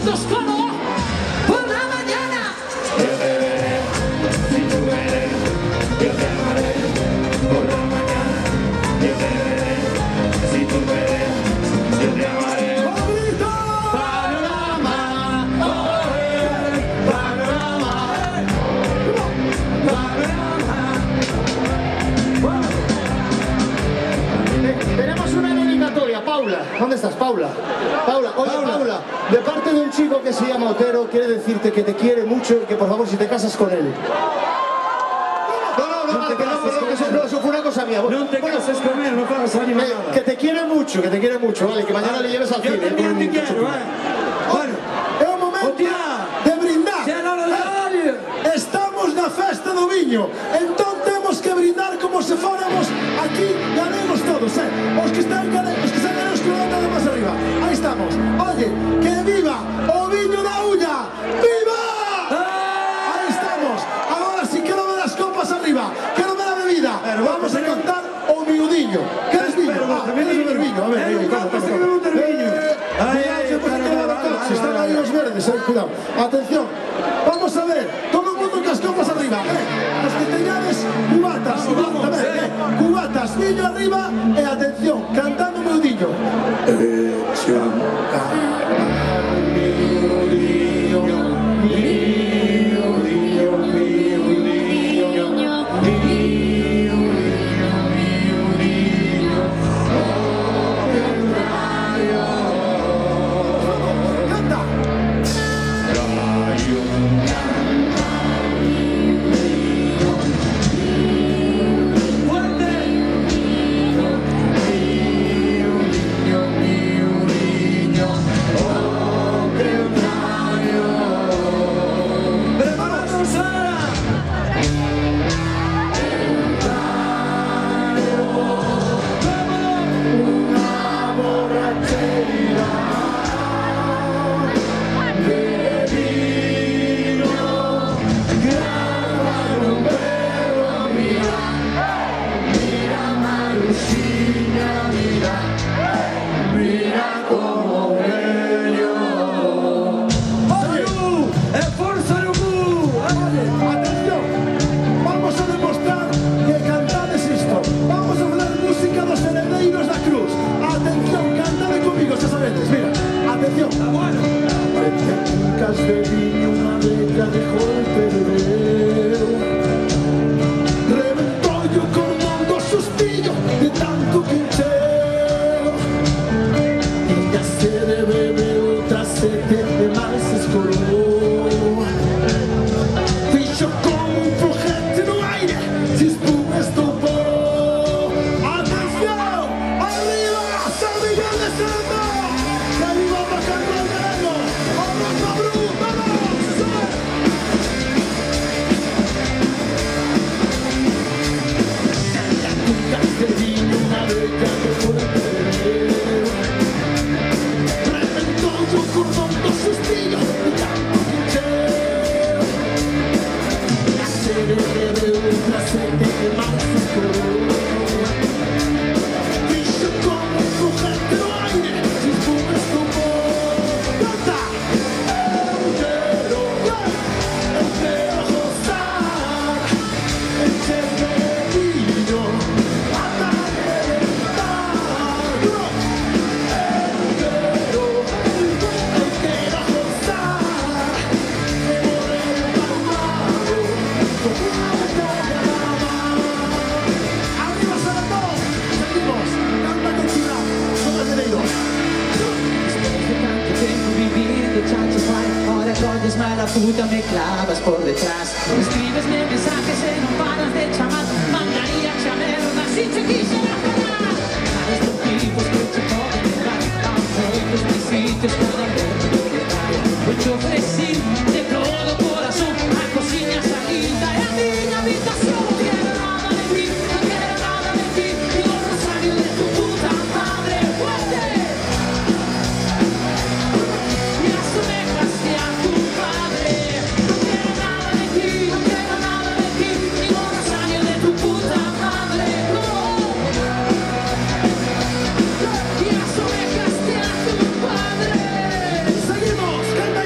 juntos como por la mañana. Yo te veré, si tú eres, yo te amaré por la mañana. Yo te veré, si tú eres, yo te amaré. Panorama, oh, panorama, Tenemos una dedicatoria, Paula. ¿Dónde estás, Paula? Paula, oye, Paula, de parte de un chico que se llama Otero, quiere decirte que te quiere mucho y que por favor si te casas con él. No, eso fue una cosa mía. No te cases con él, no pagas animar nada. Que te quiere mucho, vale, que mañana le lleves al cine. Yo también te quiero, Bueno, é o momento de brindar. xa non lo dalle. Estamos na festa do viño, entón temos que brindar como se fóramos aquí galegos todos, os que están galegos con la mano más arriba. Aí estamos. Oye, que viva o viño da uña. ¡Viva! Aí estamos. Agora si quero ver as copas arriba, quero ver a bebida. Vamos a cantar o miudiño. Queres viño? Queres beber viño? A ver, si están aí os verdes, cuidado. Atención, vamos a ver, todo el mundo con las copas arriba, los que teñades cubatas, cubatas, viño arriba, e atención, cantando miudiño. La puta me clavas por detrás. Escribes mensajes e non paras de chamar. Mandaría xa merda si te quixera falar. Sabes dos tipos que te poden dar aos outros visitos para ver o que vai. Eu te ofreci de todo o corazón a cociña salida e a miña habitación. Quero nada de ti, non quero nada de ti. E o rosario de tu puta madre fuerte. Y asemejaste a tu padre. No quiero nada de ti, no quiero nada de ti. Ni un rosario de tu puta madre, no. Y asemejaste a tu padre. Seguimos, canta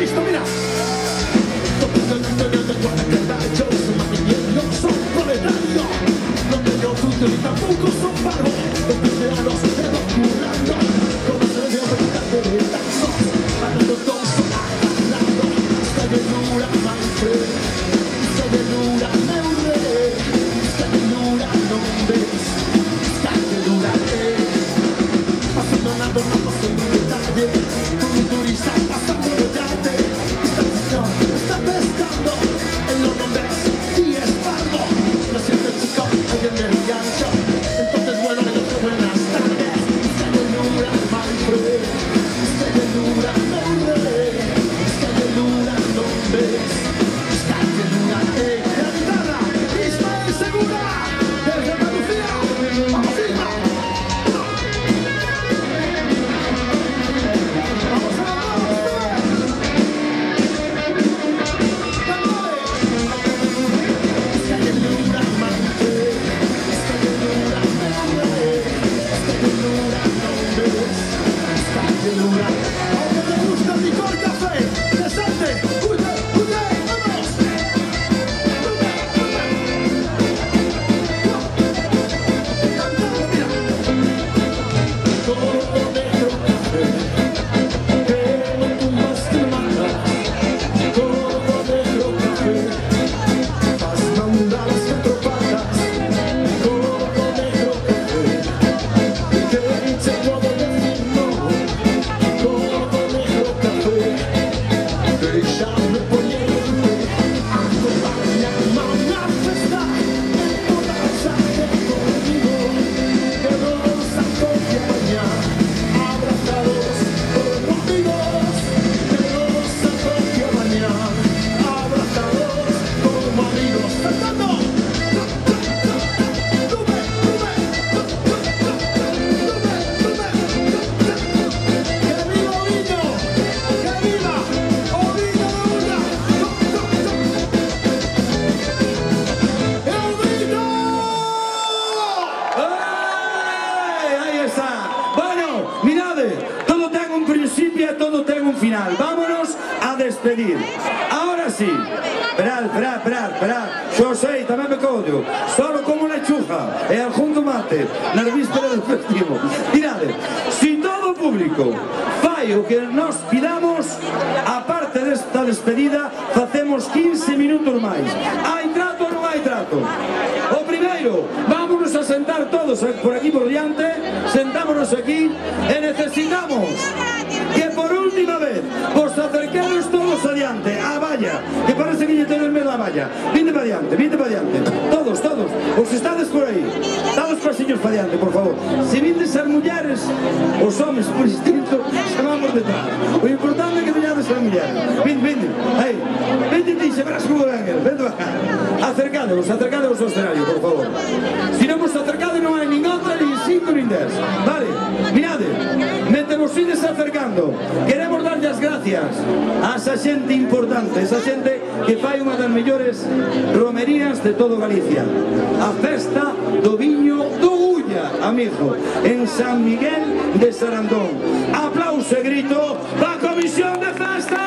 vámonos a despedir. Ahora sí. Esperad. Yo sei, tamén me collo. Solo como lechuga e algún tomate nas vísperas do festivo. Mirade, si todo o público fai o que nos pidamos, aparte desta despedida, facemos 15 minutos máis. Hai trato ou non hai trato? O primeiro, vámonos a sentar todos por aquí por diante, sentámonos aquí e necesitamos que por última vez vos acerquedes todos adiante, a valla, que parece que lle tenes medo a valla. Vinde para adiante, todos, os estades por aí, dados pasillos para adiante, por favor. Se vindes as mulleres, os homes por instinto, chamamos detrás. O importante é que teñades as mulleres. Vinde, aí, vinde ti, se verás como vengues, vende acá. Acercadevos ao escenario, por favor. Se non vos acercade non hai nin outra, nin 5, nin 10. Vale, mirade, metemos ides acercando. Queremos darlle as gracias a esa xente importante, esa xente que fai unha das mellores romerías de todo Galicia. A festa do viño do Ulla, amigo, en San Miguel de Sarandón. Aplauso e grito da Comisión de Festa!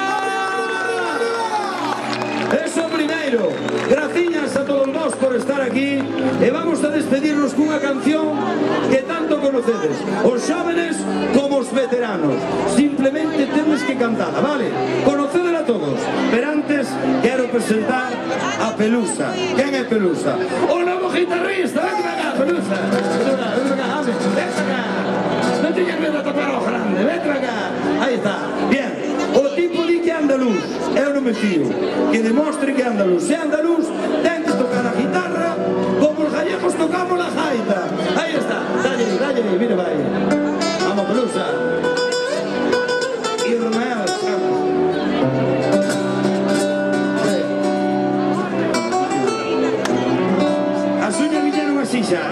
Eso primeiro. Graciñas a todos vos por estar aquí e vamos a despedirnos cunha canción que tanto conocedes, os xóvenes como os veteranos. Simplemente tedes que cantada, vale? Conocedela todos. Pero antes quero presentar a Pelusa. Quen é Pelusa? O novo guitarrista. Ven para acá, Pelusa. Ven para acá, ven para acá. Non teñas medo a tocar o grande. Ven para acá. Aí está. Bien. O tipo di que é andaluz, eu non me fío. Que demostre que é andaluz. Se é andaluz, ten que tocar a guitarra como os gallegos tocamos la gaita. Aí está, dalle, mira, vai. Vamos, Pelusa. Irmael, as uñas viñeron así xa,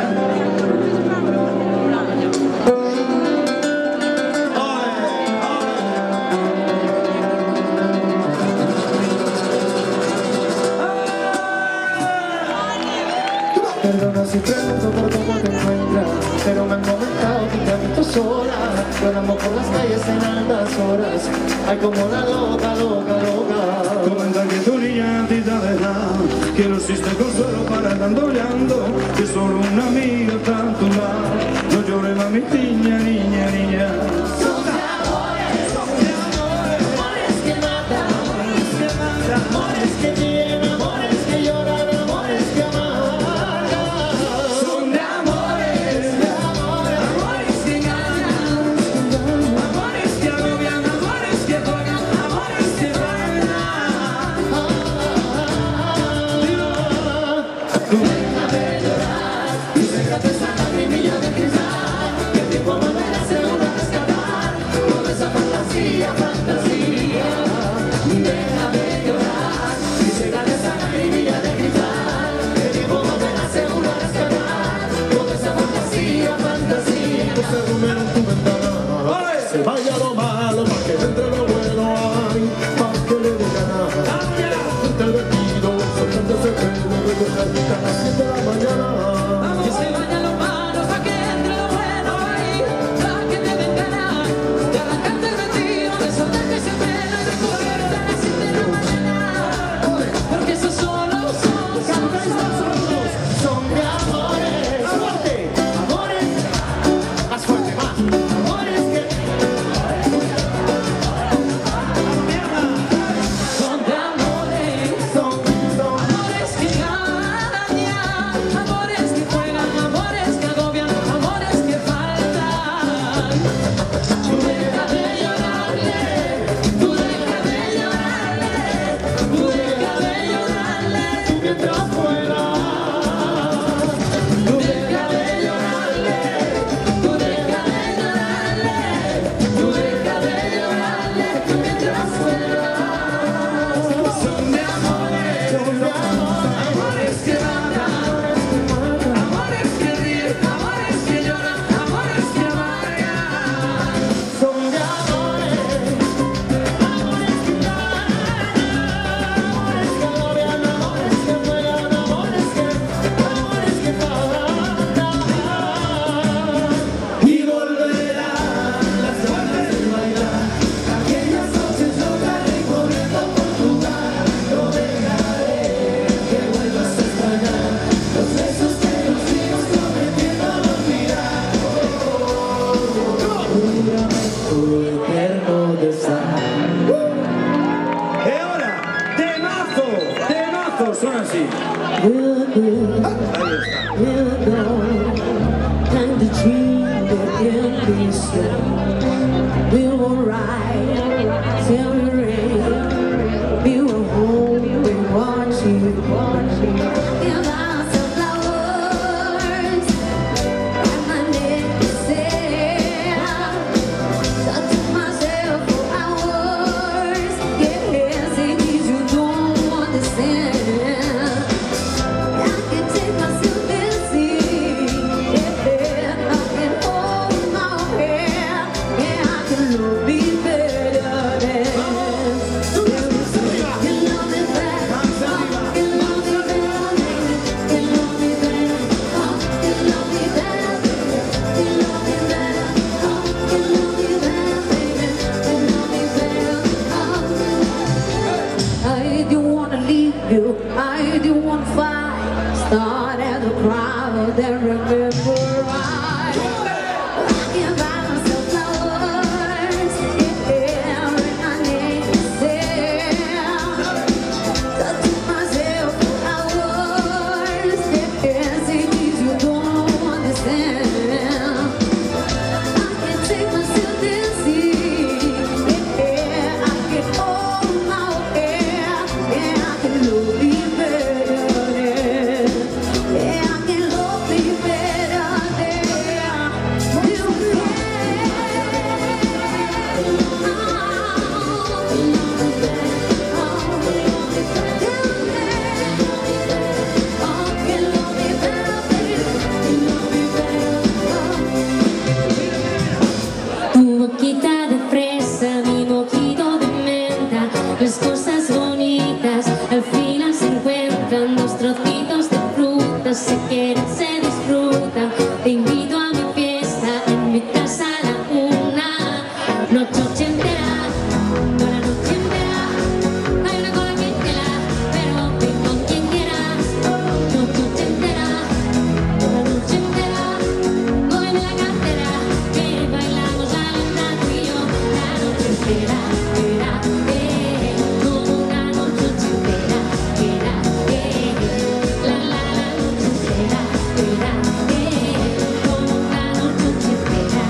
Perdona si pregunto por cómo te encuentras, pero me han comentado que te has visto sola. Lloramos por las calles en altas horas, ay como la loca. Comenta que tu niña a ti te ha dejado, que no existe consuelo para tanto llanto, que solo una amiga está a tu lado. No llores, mami, niña. Son de amores que matan, amores que tienen, amores que lloran, amores que amargan. Son de amores que ganan, amores que agobian, amores que juegan, amores que son así. We'll go, Ahí está. we'll go, and the dream that will be still. We will ride till the rain. We will hold, we watch you, watch you. Give out some flowers, and my neck is sad. Talk to myself for hours. Yeah, say things you don't understand. I can take myself busy. Yeah, I can hold my head. Yeah, I can love me better than. You love me better. You love me better. You love me better. You love me better. You love me better. You love me better, baby. You love me better. I didn't wanna leave you. I didn't wanna fight. Started to cry, but then remember I give myself flowers. Yeah, and I need to say. Talk to myself for hours. Yeah, say things you don't understand. I can take myself dizzy. Yeah, I can hold my hair. Yeah, I can love me better than. Yeah, I can love me better than you Tu boquita de fresa, mi mojito de menta, las cosas bonitas al final se encuentran, los trocitos de fruta se quieren, se disfrutan. Te invito a mi fiesta, en mi casa a la 1, noche ochentera, toda la noche entera. Hay una cola que tela, pero ven con quien quieras, noche ochentera, toda la noche entera. Cógeme la cartera, que bailamos la lenta tú y yo, la noche entera, como una noche ochentera, la noche entera, como una noche ochentera,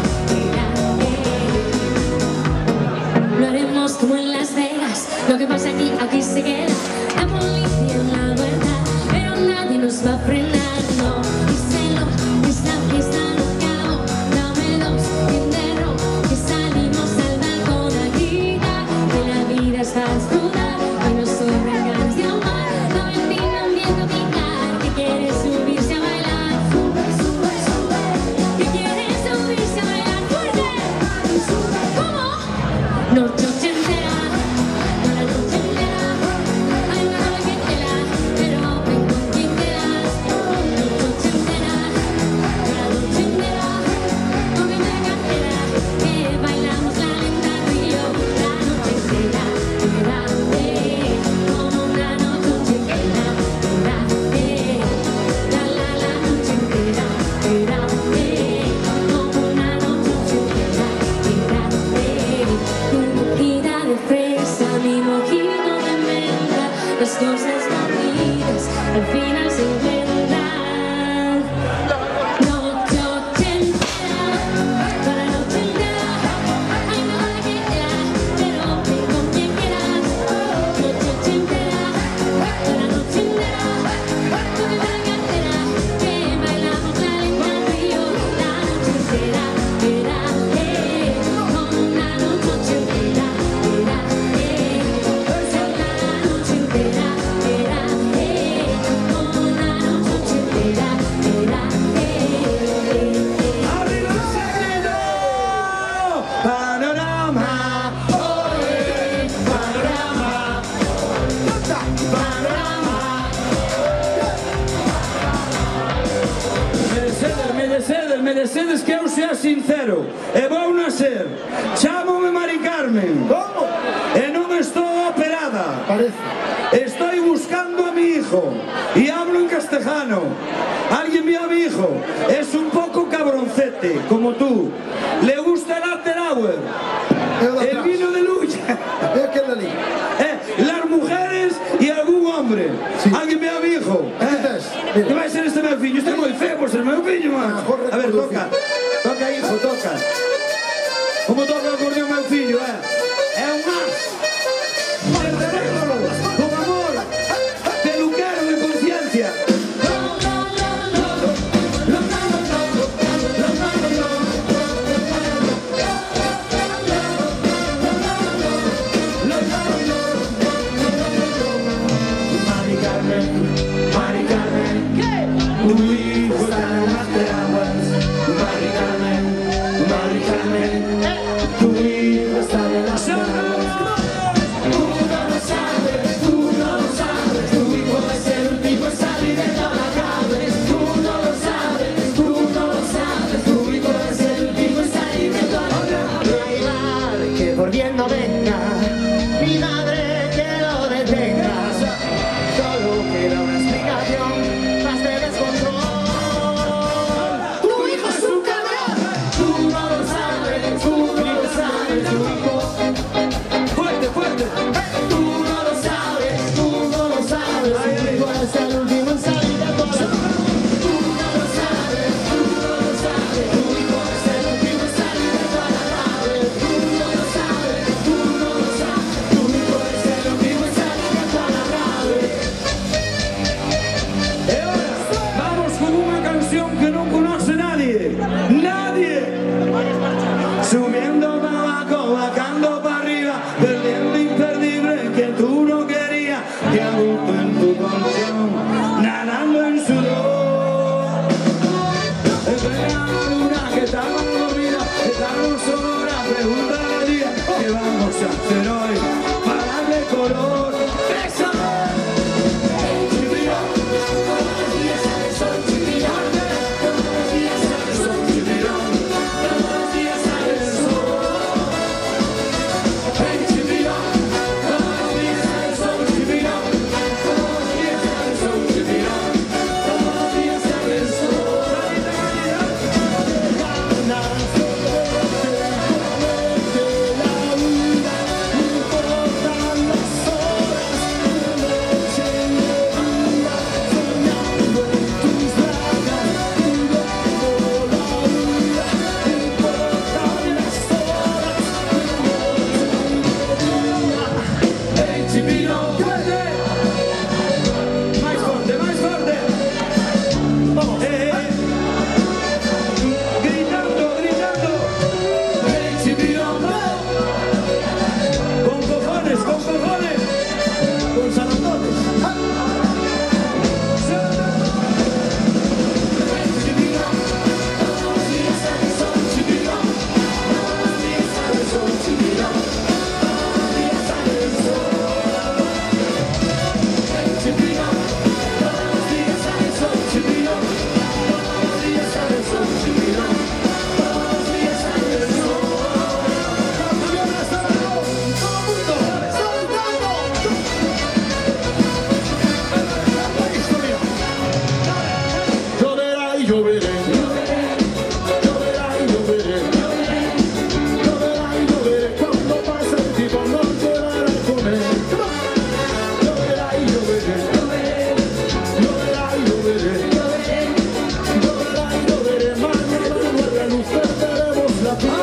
Lo haremos como en Las Vegas, lo que pasa aquí se queda. La policía en la vuelta, pero nadie nos va a frenar, no. Díselo, esta fiesta no acabó, dame 2 bien de ron, que salimos al balcón a gritar, que la vida está disfrutar, que nos sobran ganas de amar, la bendiga viendo picar, que quiere subirse a bailar, sube, sube, sube, que quiere subirse a bailar fuerte, ¿cómo? Noche ochentera, toda la noche entera, hay una cola que tela, pero ven con quien quieras, noche ochentera, toda la noche entera, cógeme la cartera, que bailamos la lenta tú y yo, la noche entera, como una noche ochentera, la noche entera, como una noche ochentera, tu boquita de fresa, mi mojito de menta, las cosas bonitas al final se encuentran. Noche ochentera, toda la noche entera, hay nada que tela, pero ven con quien quieras. Noche ochentera, toda la noche entera, cógeme la cartera, que bailamos la lenta tú y yo, la noche entera, como una noche ochentera, la noche entera, como una noche ochentera, ¡Arriba el secreto! Panorama, Panorama, panorama. me decedes que eu sea sincero, e vou na ser. Chámome Mari Carmen. ¿Cómo? E non estou operada. Parece. Estoy buscando a mi hijo y hablo en castellano. ¿Alguien vio a mi hijo? Es un poco cabroncete, como tú. Le gusta el after hour, el vino de lucha, Es que es la liga. las mujeres y algún hombre. Sí. ¿Alguien ve meu fillo, man. A ver, toca. Toca, hijo, toca. Como toca o acordeón meu fillo, é un as. Verdadeiro, con amor, peluquero de conciencia. Mari Carmen, tu hijo está en las aguas. Mari Carmen, tu hijo está en las aguas. Tú no lo sabes, tu hijo es el último en salir de todas las cables. Tú no lo sabes, tu hijo es el último en salir de todas las cables. Que por bien no venga, mi madre que lo detenga. Solo queda una explicación, más de descontrol. Tu hijo es un cabrón. Tú no lo sabes, tu hijo. Fuerte, fuerte. Tú no lo sabes, tu hijo es el último en salir de todas las cables. Tú no lo sabes, tu hijo es el último en salir de todas las cables. Tú no lo sabes, tu hijo es el último en salir de todas las cables. Y ahora vamos con una canción que no conoce nadie. Nadie. Subiendo para abajo, bajando para arriba, perdiendo imperdible que tú no querías. Te agosto en tu colchón, nadando en sudor. Espera la luna que está mal dormida, está sonora, pregunta al día ¿qué vamos a hacer hoy para darle color? ¡Bésame! Más fuerte, más fuerte. Gritando, gritando. Con cojones, con cojones. Con salandones. Lloverá y lloveré. Lloverá y lloveré. Lloverá y lloveré. Cuando pase el tiempo no llorará con él. Lloverá y lloveré. Lloverá y lloveré. Lloverá y lloveré. Mañana vuelve a luz, perderemos la piel.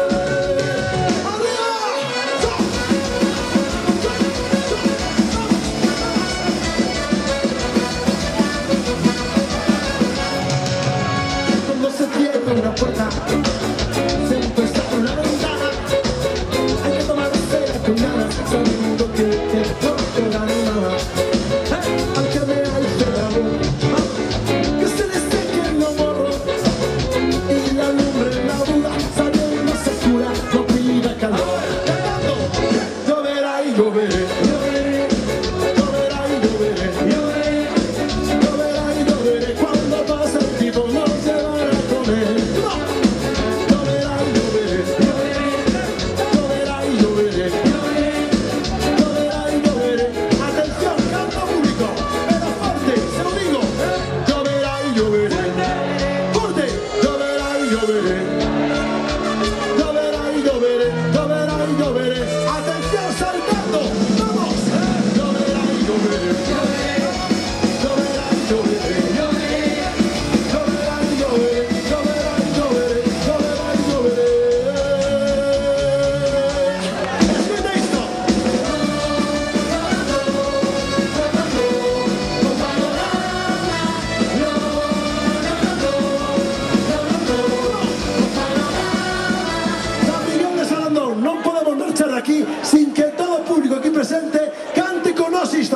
Cuando se cierra una puerta, se empieza por la ventana. Hay que tomar cera con ganas, sabiendo que no queda nada. Al que me alce la voz, que se le seque el morro y la lumbre en la duda, sabiendo se cura, no pida calor. Cantando, lloverá y lloveré. Lloverá y lloveré. Lloverá y lloveré. Cuando pase el tiempo no se van a comer. Lloverá y lloveré. Lloverá y lloveré. Lloverá y lloveré. Atención, canto público. Pero fuerte, se lo digo. Lloverá y lloveré. Fuerte. Lloverá y lloveré. Lloverá y lloveré. Lloverá y lloveré. Atención, saltando. Vamos. Lloverá y lloveré. Lloverá y lloveré. Lloverá y lloveré.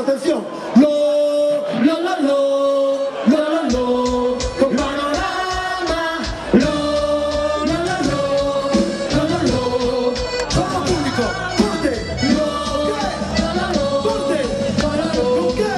atención. Lo, con Panorama. Lo, todo público, corte. Corte. ¿Con qué?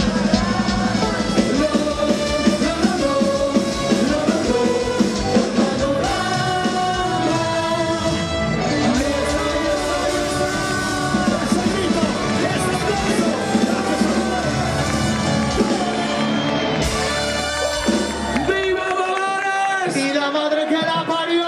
¡Viva Dolores! Y la madre que la parió.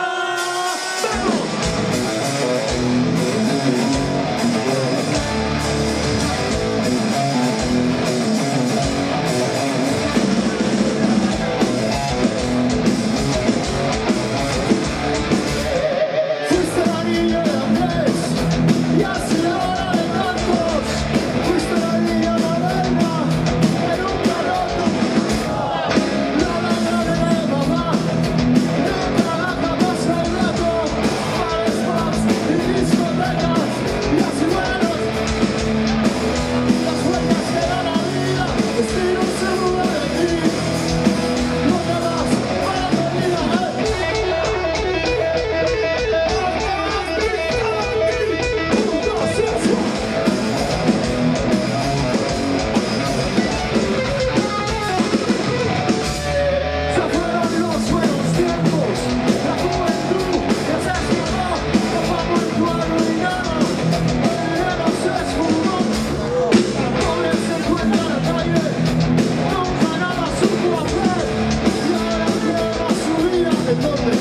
Fuiste la niña de Andrés y así ahora de Campos. Fuiste la niña moderna que nunca roto. La blanca de mamá, de trabaja más el rato. Para spas y discotecas y así buenos. Las vueltas que da la vida, destino seguro de ti. No te vas para tu vida, Se fueron los buenos tiempos, la juventud que se esfumó, tapando en tu arruinado, el dinero se esfumó. Pobres se encuentran en la calle, nunca nada supo hacer, y ahora lleva su vida de dónde.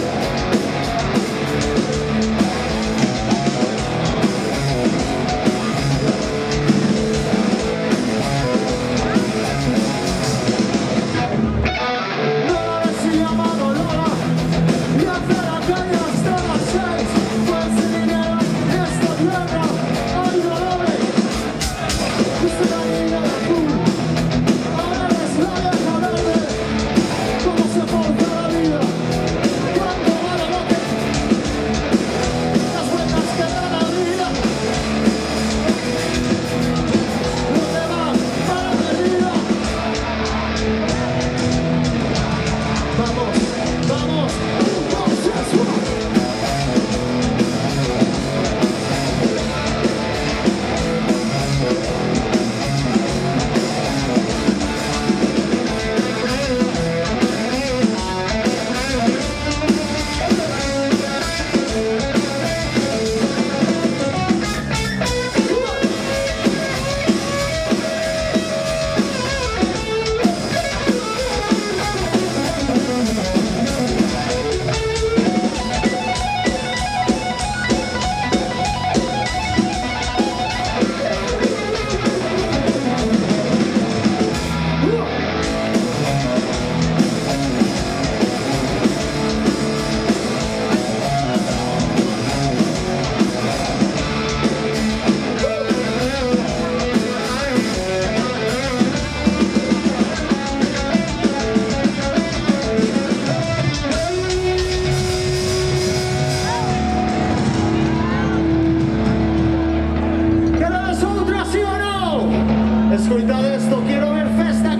Lola se llamaba Lola y hace la calle hasta las 6. Fue sin dinero en esta tierra, ay Dolores. Fuiste la niña de azul, ahora eres la vieja verde. Cómo se forja la vida, cuánto vale lo que las vueltas que da la vida. No te vas para perdida. Vamos, vamos, ¿Queréis otra, sí o no? Escuchad esto, quiero ver festa